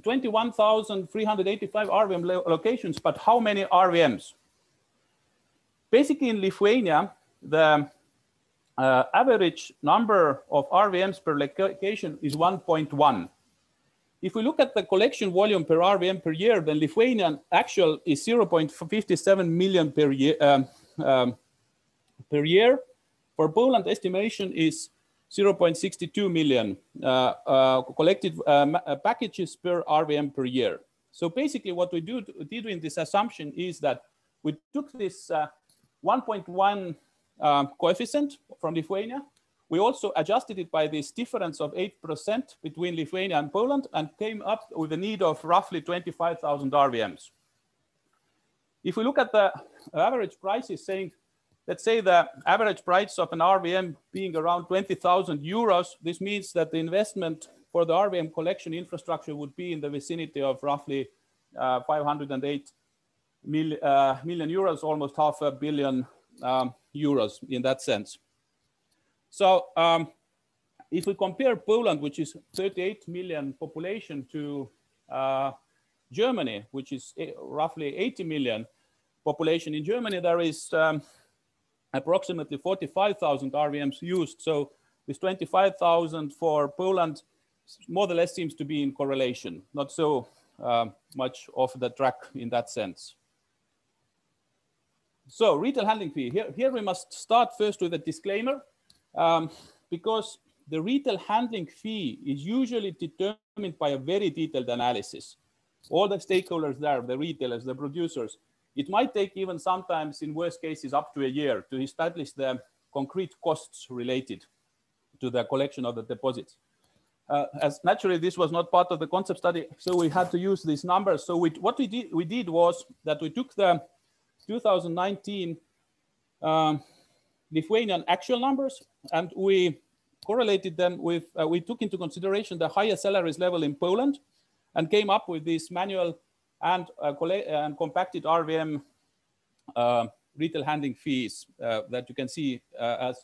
21,385 RVM locations, but how many RVMs? Basically in Lithuania, the average number of RVMs per location is 1.1. If we look at the collection volume per RVM per year, then Lithuanian actual is 0.57 million per year. For Poland, estimation is 0.62 million collected packages per RVM per year. So basically what we did in this assumption is that we took this 1.1 coefficient from Lithuania. We also adjusted it by this difference of 8% between Lithuania and Poland and came up with a need of roughly 25,000 RVMs. If we look at the average prices, saying, let's say the average price of an RVM being around 20,000 euros, this means that the investment for the RVM collection infrastructure would be in the vicinity of roughly 508 million euros, almost $500 million euros in that sense. So if we compare Poland, which is 38 million population, to Germany, which is roughly 80 million population, in Germany there is approximately 45,000 RVMs used. So this 25,000 for Poland more or less seems to be in correlation, not so much off the track in that sense. So retail handling fee, here we must start first with a disclaimer, because the retail handling fee is usually determined by a very detailed analysis. All the stakeholders there, the retailers, the producers, it might take even sometimes, in worst cases, up to a year to establish the concrete costs related to the collection of the deposits. As naturally, this was not part of the concept study, so we had to use these numbers. So what we did was that we took the 2019 Lithuanian actual numbers, and we correlated them with, we took into consideration the higher salaries level in Poland, and came up with this manual and compacted RVM retail handling fees that you can see as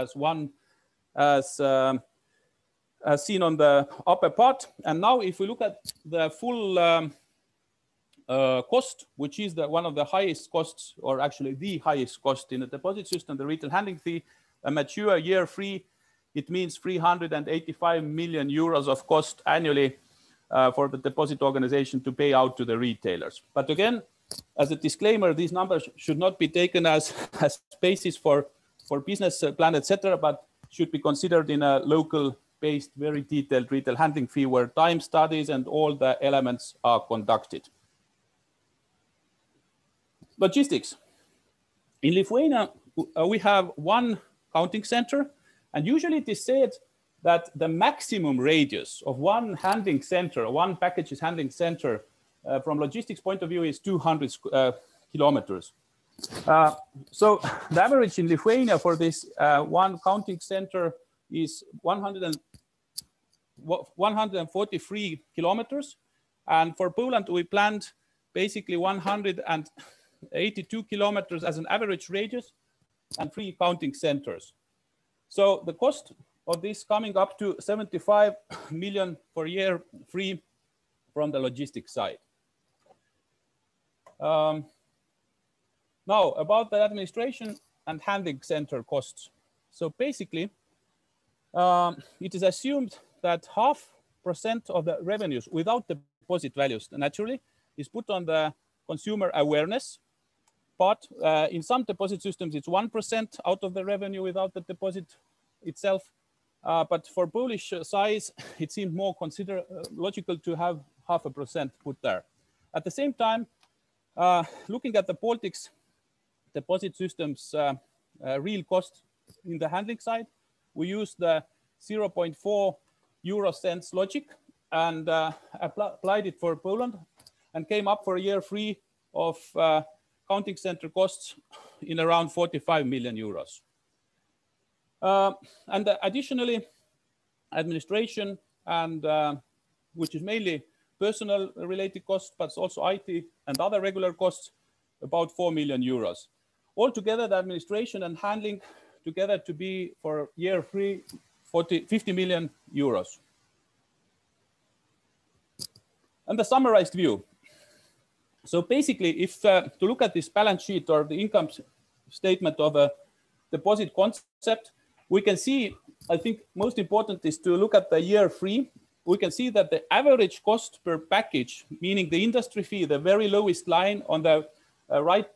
seen on the upper part. And now if we look at the full cost, which is one of the highest costs, or actually the highest cost in the deposit system, the retail handling fee, a mature year free, it means 385 million euros of cost annually for the deposit organization to pay out to the retailers. But again, as a disclaimer, these numbers should not be taken as basis for business plan, etc., but should be considered in a local-based, very detailed retail handling fee where time studies and all the elements are conducted. Logistics. In Lithuania, we have one counting center, and usually it is said that the maximum radius of one handling center, one packages handling center, from logistics point of view is 200 kilometers. So the average in Lithuania for this one counting center is 143 kilometers. And for Poland, we planned basically 182 kilometers as an average radius and 3 counting centers. So the cost of this coming up to 75 million per year free from the logistics side. Now about the administration and handling center costs. So basically, it is assumed that 0.5% of the revenues without deposit values naturally is put on the consumer awareness part. In some deposit systems, it's 1% out of the revenue without the deposit itself. But for Polish size, it seemed more logical to have 0.5% put there. At the same time, looking at the Baltics deposit systems real cost in the handling side, we used the 0.4 euro cents logic and applied it for Poland and came up for a year free of counting center costs in around 45 million euros. And additionally, administration and which is mainly personal related costs, but also IT and other regular costs, about 4 million euros. Altogether, the administration and handling together to be for year free 50 million euros. And the summarized view. So basically, if to look at this balance sheet or the income statement of a deposit concept, we can see, I think most important is to look at the year free. We can see that the average cost per package, meaning the industry fee, the very lowest line on the right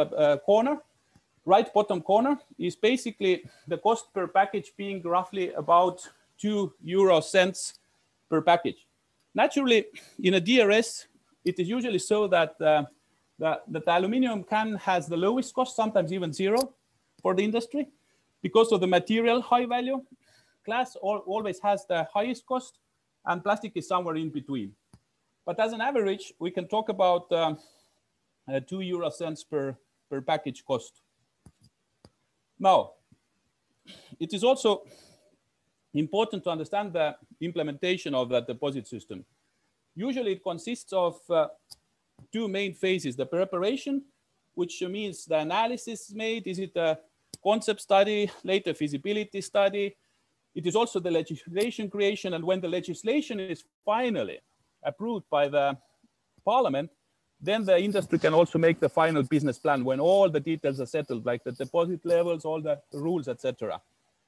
bottom corner, is basically the cost per package being roughly about 2 euro cents per package. Naturally, in a DRS, it is usually so that the aluminum can has the lowest cost, sometimes even zero for the industry, because of the material high value. Glass always has the highest cost, and plastic is somewhere in between. But as an average, we can talk about 2 euro cents per package cost. Now, it is also important to understand the implementation of that deposit system. Usually it consists of 2 main phases: the preparation, which means the analysis is made. Is it a concept study, later feasibility study, It is also the legislation creation, and when the legislation is finally approved by the parliament, then the industry can also make the final business plan when all the details are settled, like the deposit levels, all the rules, etc.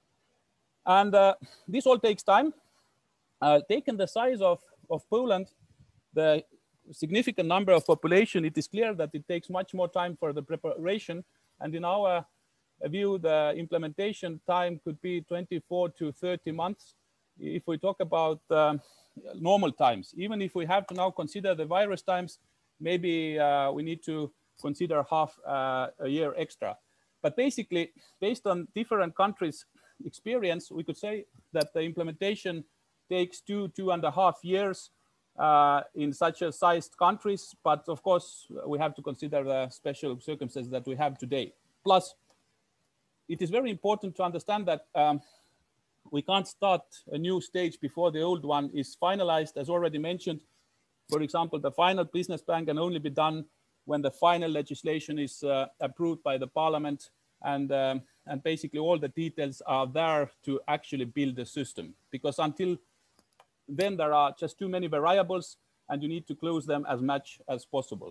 And this all takes time. Taken the size of Poland, the significant number of population, it is clear that it takes much more time for the preparation. And in our view, the implementation time could be 24 to 30 months. If we talk about normal times, even if we have to now consider the virus times, maybe we need to consider half a year extra. But basically, based on different countries' experience, we could say that the implementation takes 2.5 years in such a sized countries. But of course, we have to consider the special circumstances that we have today. Plus, it is very important to understand that we can't start a new stage before the old one is finalized. As already mentioned, for example, the final business plan can only be done when the final legislation is approved by the parliament, and basically all the details are there to actually build the system. Because until then, there are just too many variables, and you need to close them as much as possible.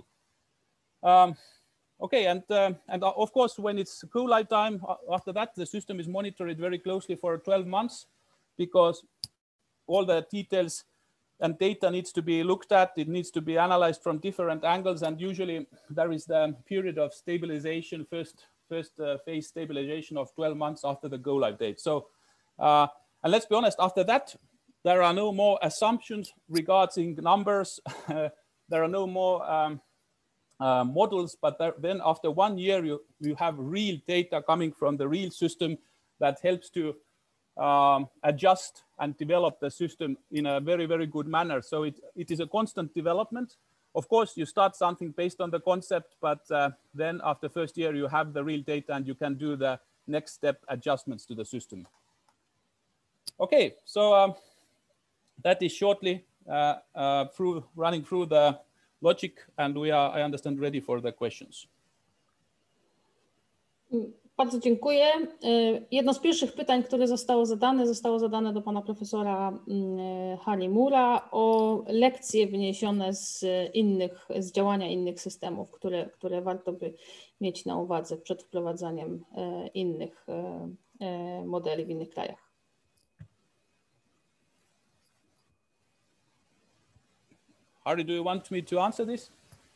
Okay, and of course, when it's go live time, after that, the system is monitored very closely for 12 months, because all the details and data needs to be looked at. It needs to be analyzed from different angles, and usually there is the period of stabilization, first phase stabilization of 12 months after the go live date. So, and let's be honest, after that, there are no more assumptions regarding numbers. There are no more models, but then after 1 year, you have real data coming from the real system that helps to adjust and develop the system in a very, very good manner. So it is a constant development. Of course, you start something based on the concept, but then after first year, you have the real data and you can do the next step adjustments to the system. Okay, so that is shortly running through the logic, and we are, I understand, ready for the questions. Bardzo dziękuję. Jedno z pierwszych pytań, które zostało zadane do pana profesora Hanimura o lekcje wyniesione z działania innych systemów, które warto by mieć na uwadze przed wprowadzaniem innych modeli w innych krajach. Harry, do you want me to answer this?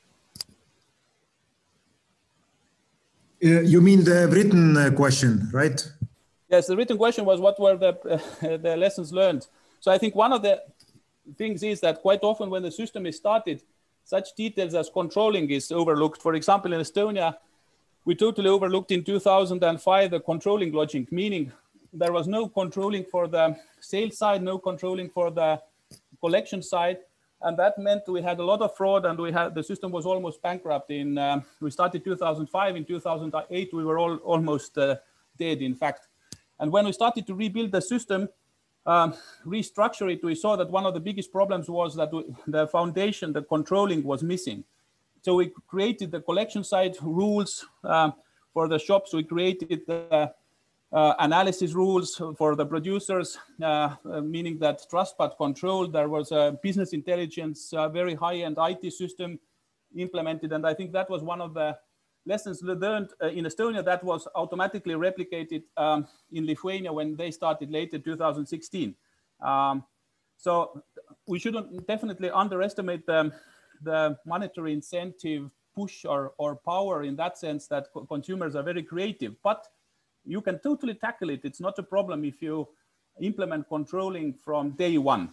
You mean the written question, right? Yes, the written question was what were the lessons learned. So I think one of the things is that quite often when the system is started, such details as controlling is overlooked. For example, in Estonia, we totally overlooked in 2005 the controlling logic, meaning there was no controlling for the sales side, no controlling for the collection side. And that meant we had a lot of fraud, and the system was almost bankrupt. We started 2005. In 2008, we were almost dead, in fact. And when we started to rebuild the system, restructure it, we saw that one of the biggest problems was that the foundation, the controlling, was missing. So we created the collection side rules for the shops. We created the analysis rules for the producers, meaning that trust but control. There was a business intelligence, very high-end IT system implemented. And I think that was one of the lessons learned in Estonia that was automatically replicated in Lithuania when they started later, 2016. So we shouldn't definitely underestimate the monetary incentive push or power in that sense, that consumers are very creative. But you can totally tackle it. It's not a problem if you implement controlling from day one.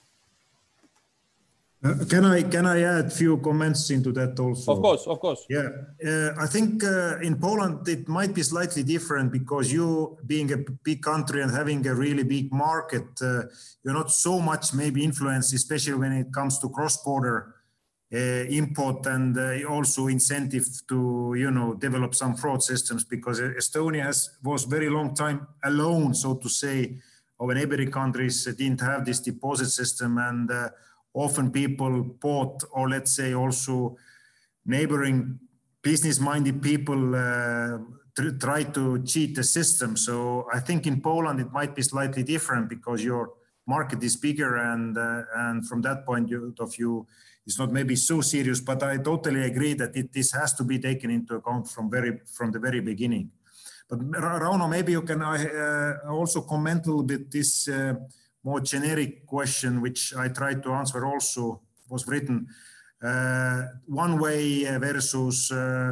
Can I add a few comments into that also? Of course. Yeah, I think in Poland it might be slightly different because you, being a big country and having a really big market, you're not so much maybe influenced, especially when it comes to cross-border import and also incentive to develop some fraud systems, because Estonia was very long time alone, so to say, of neighboring countries didn't have this deposit system, and often people bought, or let's say also neighboring business-minded people try to cheat the system. So I think in Poland it might be slightly different because your market is bigger, and from that point of view, it's not maybe so serious. But I totally agree that this has to be taken into account from the very beginning. But Rauno, maybe you can also comment a little bit this more generic question, which I tried to answer also, was written, one way versus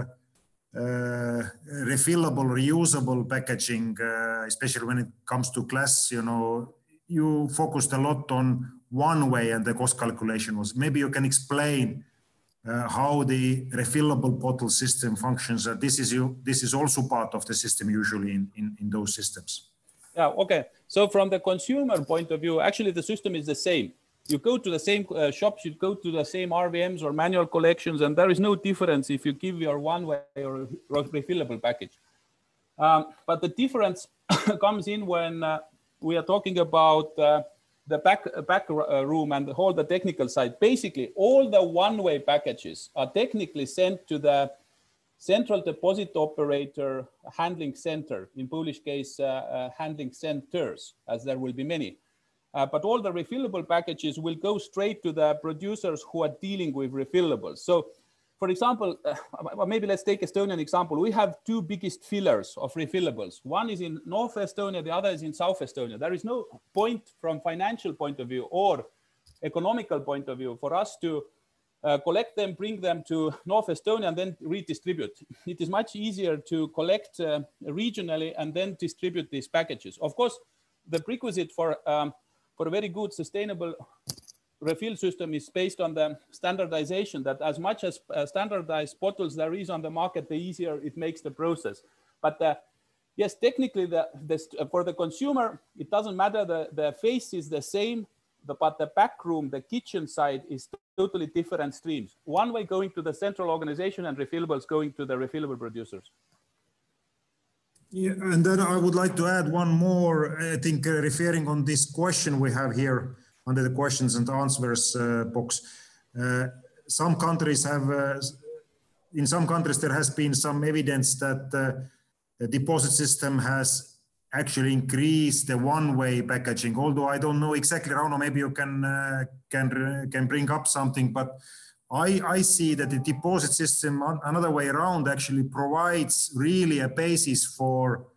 refillable, reusable packaging, especially when it comes to glass. You focused a lot on one way and the cost calculation was. Maybe you can explain how the refillable bottle system functions. This is also part of the system usually in those systems. Yeah, okay. So from the consumer point of view, actually the system is the same. You go to the same shops, you go to the same RVMs or manual collections, and there is no difference if you give your one-way or refillable package. But the difference comes in when we are talking about the back room and all the technical side. Basically, all the one-way packages are technically sent to the central deposit operator handling center, in Polish case, handling centers, as there will be many. But all the refillable packages will go straight to the producers who are dealing with refillables. So, for example, maybe let's take Estonian example. We have two biggest fillers of refillables. One is in North Estonia, the other is in South Estonia. There is no point from financial point of view or economical point of view for us to collect them, bring them to North Estonia and then redistribute. It is much easier to collect regionally and then distribute these packages. Of course, the prerequisite for a very good sustainable refill system is based on the standardization, that as much as standardized bottles there is on the market, the easier it makes the process. But yes, technically for the consumer, it doesn't matter, the face is the same, but the back room, the kitchen side is totally different streams. One way going to the central organization and refillables going to the refillable producers. Yeah, and then I would like to add one more, I think, referring on this question we have here under the questions and answers box. Some countries have, in some countries there has been some evidence that the deposit system has actually increased the one-way packaging. Although I don't know exactly, Rauno, maybe you can bring up something, but I see that the deposit system another way around actually provides really a basis for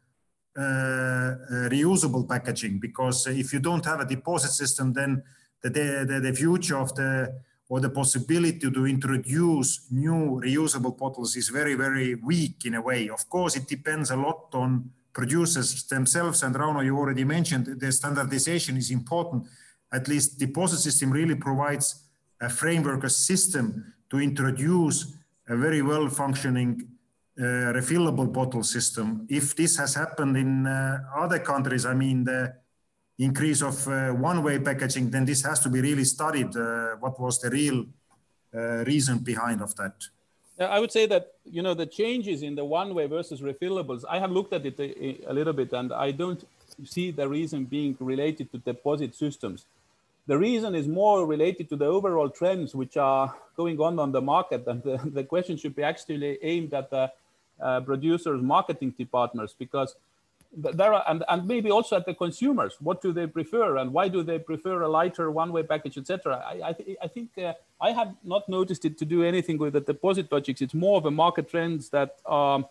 reusable packaging, because if you don't have a deposit system, then the future of the possibility to introduce new reusable bottles is very, very weak in a way. Of course, it depends a lot on producers themselves, and Rauno, you already mentioned the standardization is important. At least deposit system really provides a framework, a system to introduce a very well functioning refillable bottle system. If this has happened in other countries, I mean the increase of one-way packaging, then this has to be really studied. What was the real reason behind of that? I would say that, you know, the changes in the one-way versus refillables, I have looked at it a little bit, and I don't see the reason being related to deposit systems. The reason is more related to the overall trends which are going on the market, and the question should be actually aimed at the producers, marketing departments, because there are, and maybe also at the consumers. What do they prefer, and why do they prefer a lighter one-way package, etc.? I think I have not noticed it to do anything with the deposit logics. It's more of a market trends that are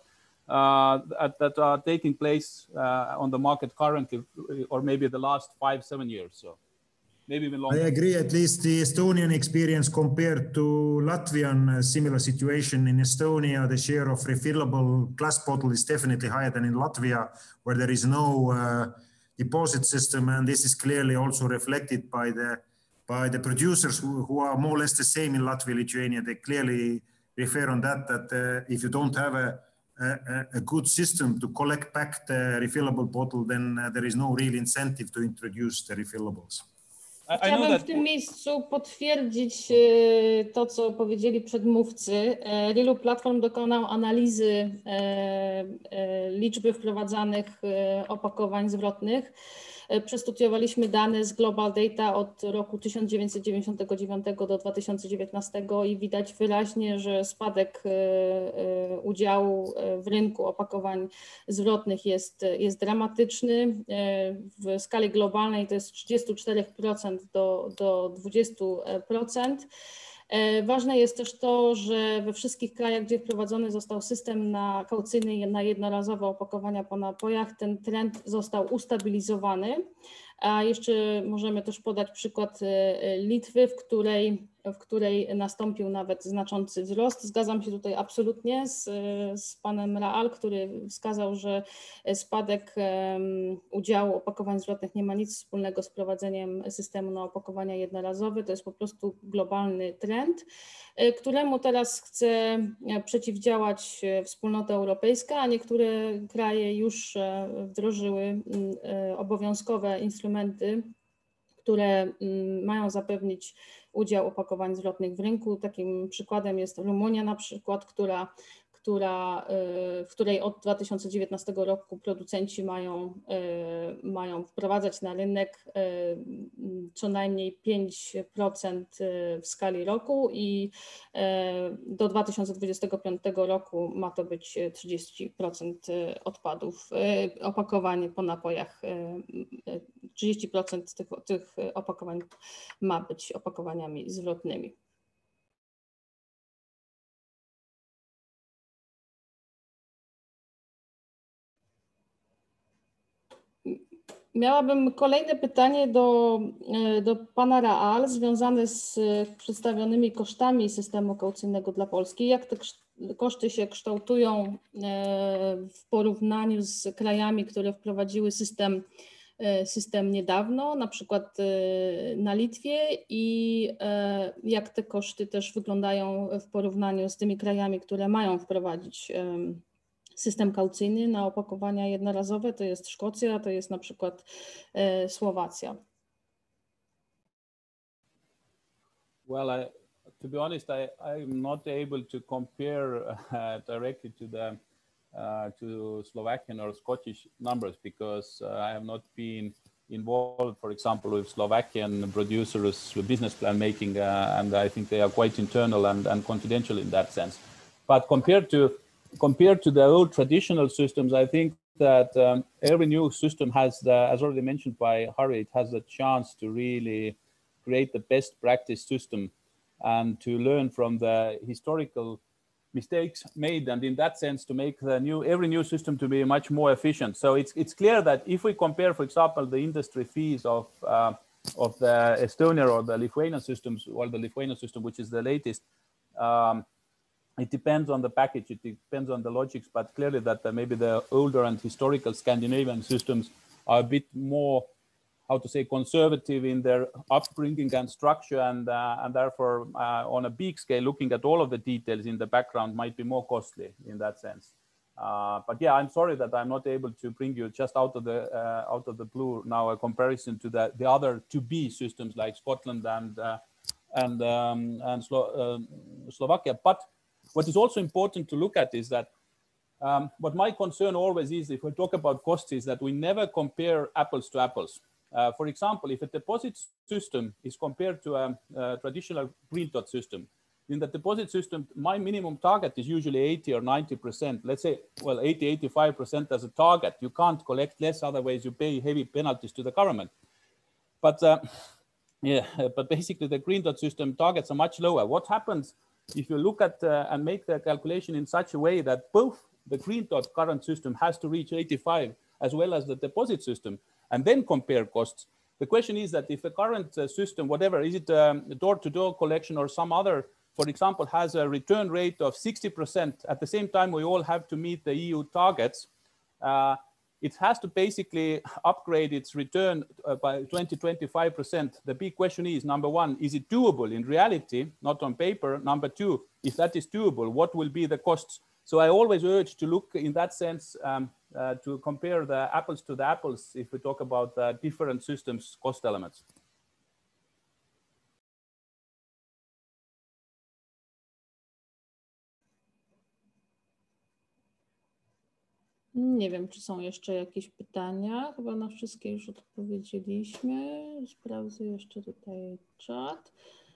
taking place on the market currently, or maybe the last 5-7 years. So. Maybe even longer. I agree. At least the Estonian experience compared to Latvian similar situation. In Estonia, the share of refillable glass bottle is definitely higher than in Latvia, where there is no deposit system, and this is clearly also reflected by the producers who are more or less the same in Latvia, Lithuania. They clearly refer on that if you don't have a good system to collect back the refillable bottle, then there is no real incentive to introduce the refillables. Chciałabym w tym miejscu potwierdzić to, co powiedzieli przedmówcy. Wielu platform dokonał analizy liczby wprowadzanych opakowań zwrotnych. Przestudiowaliśmy dane z Global Data od roku 1999 do 2019 i widać wyraźnie, że spadek udziału w rynku opakowań zwrotnych jest dramatyczny. W skali globalnej to jest 34% do 20%. Ważne jest też to, że we wszystkich krajach, gdzie wprowadzony został system kaucyjny na jednorazowe opakowania po napojach, ten trend został ustabilizowany. A jeszcze możemy też podać przykład Litwy, w której nastąpił nawet znaczący wzrost. Zgadzam się tutaj absolutnie z panem Raal, który wskazał, że spadek udziału opakowań zwrotnych nie ma nic wspólnego z wprowadzeniem systemu na opakowania jednorazowe. To jest po prostu globalny trend, któremu teraz chce przeciwdziałać Wspólnota Europejska, a niektóre kraje już wdrożyły obowiązkowe instrumenty, które mają zapewnić udział opakowań zwrotnych w rynku. Takim przykładem jest Rumunia na przykład, w której od 2019 roku producenci mają wprowadzać na rynek co najmniej 5% w skali roku i do 2025 roku ma to być 30% odpadów, opakowań po napojach. 30% tych opakowań ma być opakowaniami zwrotnymi. Miałabym kolejne pytanie do pana Raal związane z przedstawionymi kosztami systemu kaucyjnego dla Polski. Jak te koszty się kształtują w porównaniu z krajami, które wprowadziły system niedawno, na przykład na Litwie, i jak te koszty też wyglądają w porównaniu z tymi krajami, które mają wprowadzić system kaucyjny na opakowania jednorazowe, to jest Szkocja, to jest na przykład Słowacja. Well, to be honest, I'm not able to compare directly to Slovakian or Scottish numbers because I have not been involved, for example, with Slovakian producers' business plan making, and I think they are quite internal and confidential in that sense. But compared to the old traditional systems, I think that every new system has, as already mentioned by Harry, it has a chance to really create the best practice system and to learn from the historical mistakes made, and in that sense to make every new system to be much more efficient. So it's clear that if we compare, for example, the industry fees of the Estonian or the Lithuanian systems, or the Lithuanian system, which is the latest, it depends on the package, it depends on the logics, but clearly that maybe the older and historical Scandinavian systems are a bit more, how to say, conservative in their upbringing and structure, and therefore on a big scale, looking at all of the details in the background might be more costly in that sense. But yeah, I'm sorry that I'm not able to bring you just out of the blue now a comparison to the other to-be systems like Scotland and Slovakia. But what is also important to look at is that what my concern always is, if we talk about costs, is that we never compare apples to apples. For example, if a deposit system is compared to a traditional green dot system, in the deposit system, my minimum target is usually 80 or 90%. Let's say, well, 80, 85% as a target. You can't collect less, otherwise you pay heavy penalties to the government. But yeah, but basically the green dot system targets are much lower. What happens if you look at and make the calculation in such a way that both the green dot current system has to reach 85 as well as the deposit system, and then compare costs? The question is that if the current system, whatever, is it door-to-door collection or some other, for example, has a return rate of 60%, at the same time we all have to meet the EU targets, it has to basically upgrade its return by 20-25%. The big question is, number one, is it doable in reality, not on paper? Number two, if that is doable, what will be the costs? So I always urge to look in that sense to compare the apples to the apples if we talk about different systems cost elements. Nie wiem, czy są jeszcze jakieś pytania. Chyba na wszystkie już odpowiedzieliśmy. Sprawdzę jeszcze tutaj czat.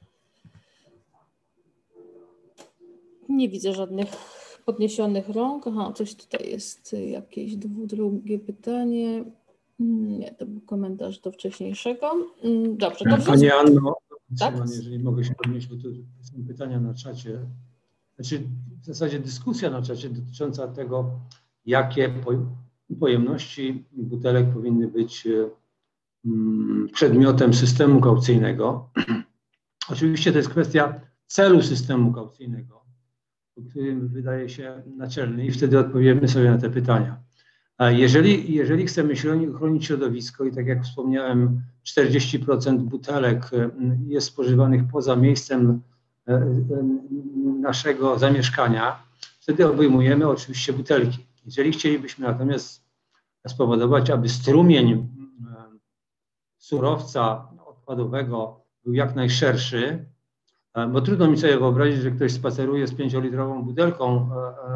Nie widzę żadnych podniesionych rąk. Aha, coś tutaj jest, jakieś drugie pytanie. Nie, to był komentarz do wcześniejszego. Dobrze, to Pani Anno, tak? jeżeli mogę się odnieść, bo tu są pytania na czacie. Znaczy w zasadzie dyskusja na czacie dotycząca tego, jakie pojemności butelek powinny być przedmiotem systemu kaucyjnego. Oczywiście to jest kwestia celu systemu kaucyjnego, który wydaje się naczelny i wtedy odpowiemy sobie na te pytania. Jeżeli chcemy chronić środowisko i tak jak wspomniałem, 40% butelek jest spożywanych poza miejscem naszego zamieszkania, wtedy obejmujemy oczywiście butelki. Jeżeli chcielibyśmy natomiast spowodować, aby strumień surowca odpadowego był jak najszerszy, bo trudno mi sobie wyobrazić, że ktoś spaceruje z 5-litrową butelką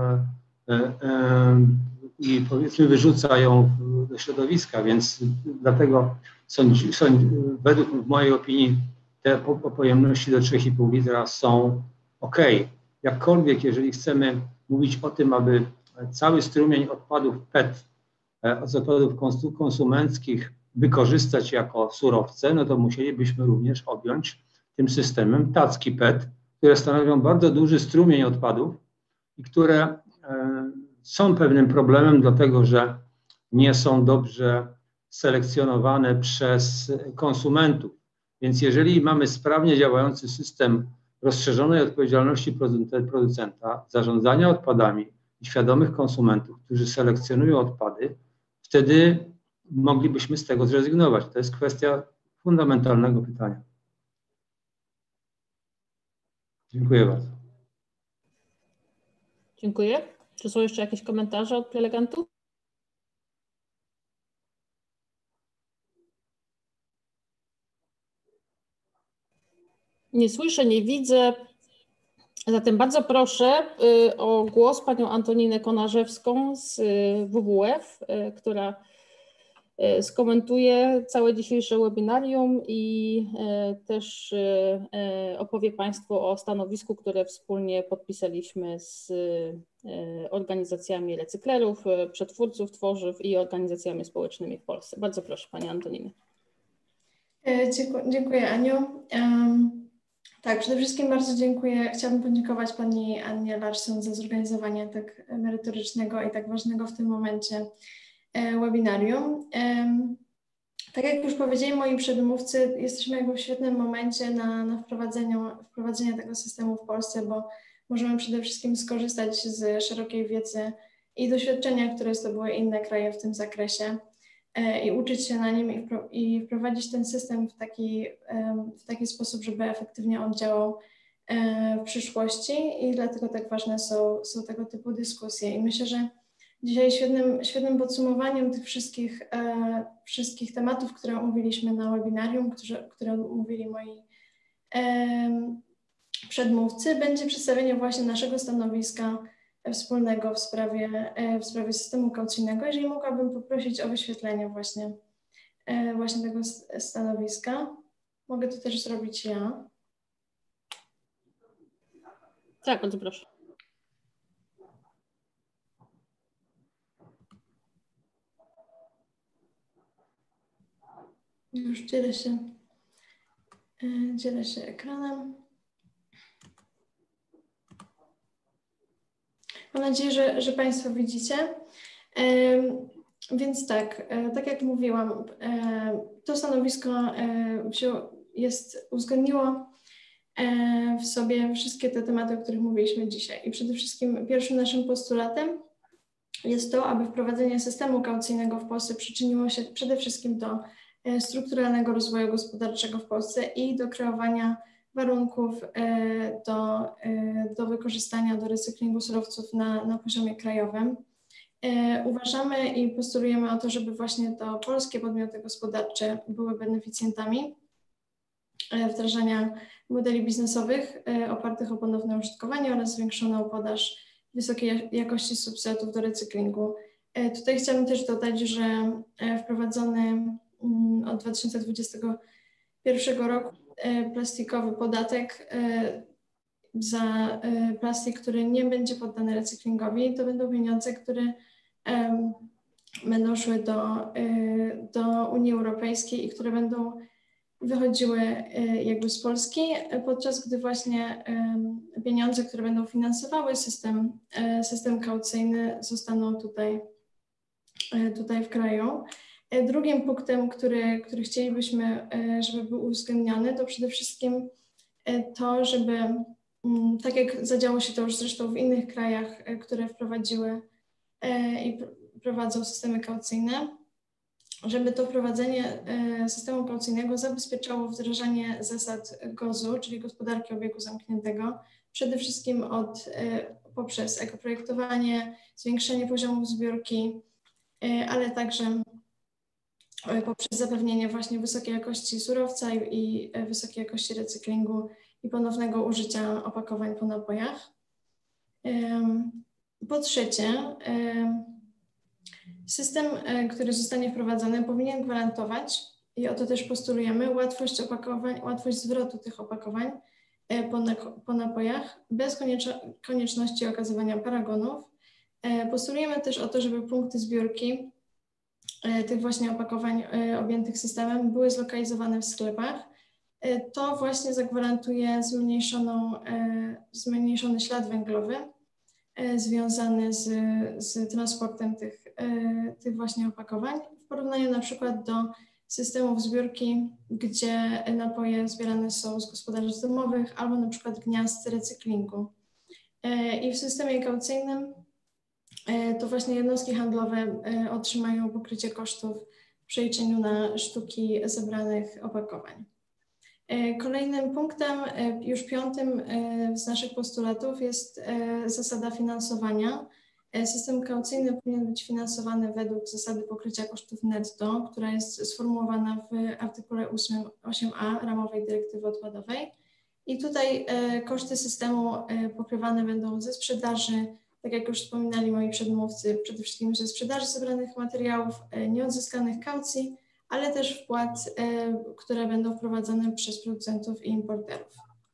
i powiedzmy wyrzuca ją do środowiska, więc dlatego według mojej opinii te pojemności do 3,5 litra są ok. Jakkolwiek, jeżeli chcemy mówić o tym, aby cały strumień odpadów PET, z odpadów konsumenckich wykorzystać jako surowce, no to musielibyśmy również objąć tym systemem tacki PET, które stanowią bardzo duży strumień odpadów i które są pewnym problemem, dlatego że nie są dobrze selekcjonowane przez konsumentów. Więc jeżeli mamy sprawnie działający system rozszerzonej odpowiedzialności producenta, zarządzania odpadami i świadomych konsumentów, którzy selekcjonują odpady, wtedy moglibyśmy z tego zrezygnować. To jest kwestia fundamentalnego pytania. Dziękuję bardzo. Dziękuję. Czy są jeszcze jakieś komentarze od prelegentów? Nie słyszę, nie widzę. Zatem bardzo proszę o głos panią Antoninę Konarzewską z WWF, która skomentuje całe dzisiejsze webinarium i też opowie Państwu o stanowisku, które wspólnie podpisaliśmy z organizacjami recyklerów, przetwórców tworzyw i organizacjami społecznymi w Polsce. Bardzo proszę Pani Antoniny. Dziękuję Aniu. Tak, przede wszystkim bardzo dziękuję. Chciałabym podziękować Pani Annie Larsson za zorganizowanie tak merytorycznego i tak ważnego w tym momencie webinarium. Tak jak już powiedzieli moi przedmówcy, jesteśmy jakby w świetnym momencie na wprowadzenie tego systemu w Polsce, bo możemy przede wszystkim skorzystać z szerokiej wiedzy i doświadczenia, które zdobyły inne kraje w tym zakresie i uczyć się na nim i wprowadzić ten system w taki sposób, żeby efektywnie on działał w przyszłości i dlatego tak ważne są tego typu dyskusje. I myślę, że dzisiaj świetnym podsumowaniem tych wszystkich tematów, które omówiliśmy na webinarium, które omówili moi przedmówcy, będzie przedstawienie właśnie naszego stanowiska wspólnego w sprawie systemu kaucyjnego. Jeżeli mogłabym poprosić o wyświetlenie właśnie tego stanowiska. Mogę to też zrobić ja. Tak, bardzo proszę. Już dzielę się ekranem. Mam nadzieję, że Państwo widzicie. Więc tak jak mówiłam, to stanowisko uwzględniło w sobie wszystkie te tematy, o których mówiliśmy dzisiaj. I przede wszystkim pierwszym naszym postulatem jest to, aby wprowadzenie systemu kaucyjnego w Polsce przyczyniło się przede wszystkim do strukturalnego rozwoju gospodarczego w Polsce i do kreowania warunków do wykorzystania, do recyklingu surowców na poziomie krajowym. Uważamy i postulujemy o to, żeby właśnie to polskie podmioty gospodarcze były beneficjentami wdrażania modeli biznesowych opartych o ponowne użytkowanie oraz zwiększoną podaż wysokiej jakości substytutów do recyklingu Tutaj chciałabym też dodać, że wprowadzony od 2021 roku plastikowy podatek za plastik, który nie będzie poddany recyklingowi, to będą pieniądze, które będą szły do Unii Europejskiej i które będą wychodziły jakby z Polski, podczas gdy właśnie pieniądze, które będą finansowały system kaucyjny, zostaną tutaj w kraju. Drugim punktem, który chcielibyśmy, żeby był uwzględniony, to przede wszystkim to, żeby, tak jak zadziało się to już zresztą w innych krajach, które wprowadziły i prowadzą systemy kaucyjne, żeby to wprowadzenie systemu kaucyjnego zabezpieczało wdrażanie zasad GOZ-u, czyli gospodarki obiegu zamkniętego, przede wszystkim poprzez ekoprojektowanie, zwiększenie poziomów zbiórki, ale także poprzez zapewnienie właśnie wysokiej jakości surowca i wysokiej jakości recyklingu i ponownego użycia opakowań po napojach. Po trzecie, system, który zostanie wprowadzony, powinien gwarantować, i o to też postulujemy, łatwość zwrotu tych opakowań po napojach bez konieczności okazywania paragonów. Postulujemy też o to, żeby punkty zbiórki tych właśnie opakowań objętych systemem były zlokalizowane w sklepach. To właśnie zagwarantuje zmniejszony ślad węglowy związany z transportem tych właśnie opakowań, w porównaniu na przykład do systemów zbiórki, gdzie napoje zbierane są z gospodarstw domowych albo na przykład gniazd recyklingu. I w systemie kaucyjnym to właśnie jednostki handlowe otrzymają pokrycie kosztów w przeliczeniu na sztuki zebranych opakowań. Kolejnym punktem, już piątym z naszych postulatów, jest zasada finansowania. System kaucyjny powinien być finansowany według zasady pokrycia kosztów netto, która jest sformułowana w artykule 8a ramowej dyrektywy odpadowej. I tutaj koszty systemu pokrywane będą ze sprzedaży, tak jak już wspominali moi przedmówcy, przede wszystkim ze sprzedaży zebranych materiałów, nieodzyskanych kaucji, ale też wpłat, które będą wprowadzane przez producentów i importerów.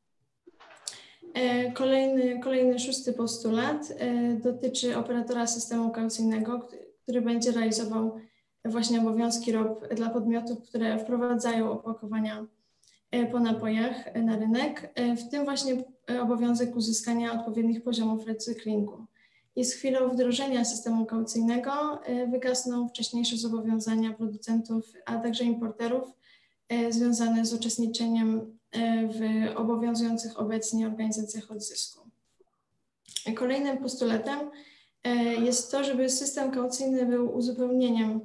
Kolejny szósty postulat dotyczy operatora systemu kaucyjnego, który będzie realizował właśnie obowiązki ROP dla podmiotów, które wprowadzają opakowania po napojach na rynek, w tym właśnie obowiązek uzyskania odpowiednich poziomów recyklingu. I z chwilą wdrożenia systemu kaucyjnego wygasną wcześniejsze zobowiązania producentów, a także importerów związane z uczestniczeniem w obowiązujących obecnie organizacjach odzysku. Kolejnym postulatem jest to, żeby system kaucyjny był uzupełnieniem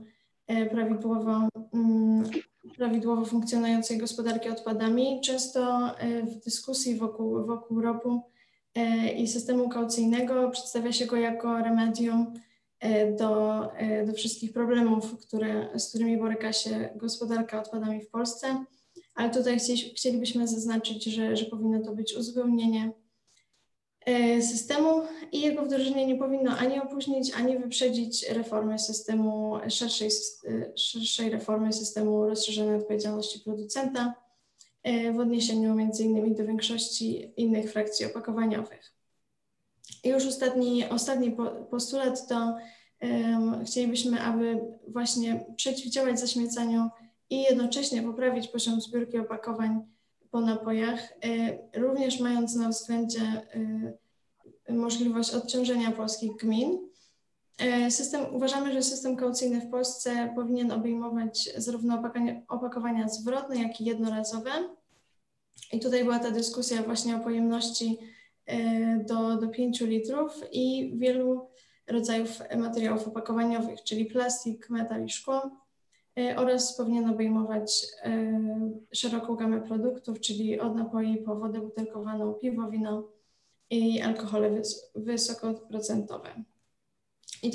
prawidłowo funkcjonującej gospodarki odpadami. Często w dyskusji wokół ROP-u i systemu kaucyjnego przedstawia się go jako remedium do wszystkich problemów, z którymi boryka się gospodarka odpadami w Polsce, ale tutaj chcielibyśmy zaznaczyć, że powinno to być uzupełnienie systemu i jego wdrożenie nie powinno ani opóźnić, ani wyprzedzić reformy systemu, szerszej reformy systemu rozszerzonej odpowiedzialności producenta w odniesieniu m.in. do większości innych frakcji opakowaniowych. I już ostatni postulat to chcielibyśmy, aby właśnie przeciwdziałać zaśmiecaniu i jednocześnie poprawić poziom zbiórki opakowań po napojach, również mając na względzie możliwość odciążenia polskich gmin. Uważamy, że system kaucyjny w Polsce powinien obejmować zarówno opakowania zwrotne, jak i jednorazowe. I tutaj była ta dyskusja właśnie o pojemności do 5 litrów i wielu rodzajów materiałów opakowaniowych, czyli plastik, metal i szkło, oraz powinien obejmować szeroką gamę produktów, czyli od napoi po wodę butelkowaną, piwo, wino i alkohole wysokoprocentowe. I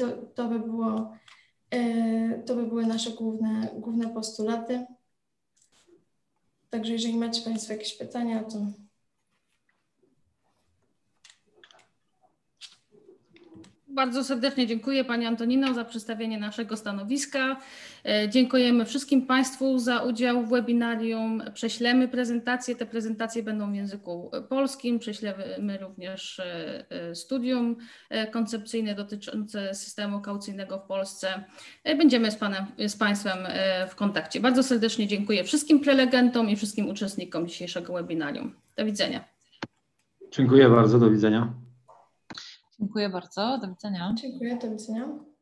to by były nasze główne postulaty. Także jeżeli macie Państwo jakieś pytania, to... Bardzo serdecznie dziękuję Pani Antonino za przedstawienie naszego stanowiska. Dziękujemy wszystkim Państwu za udział w webinarium. Prześlemy prezentacje. Te prezentacje będą w języku polskim. Prześlemy również studium koncepcyjne dotyczące systemu kaucyjnego w Polsce. Będziemy z Państwem w kontakcie. Bardzo serdecznie dziękuję wszystkim prelegentom i wszystkim uczestnikom dzisiejszego webinarium. Do widzenia. Dziękuję bardzo, do widzenia. Dziękuję bardzo, do widzenia. Dziękuję, do widzenia.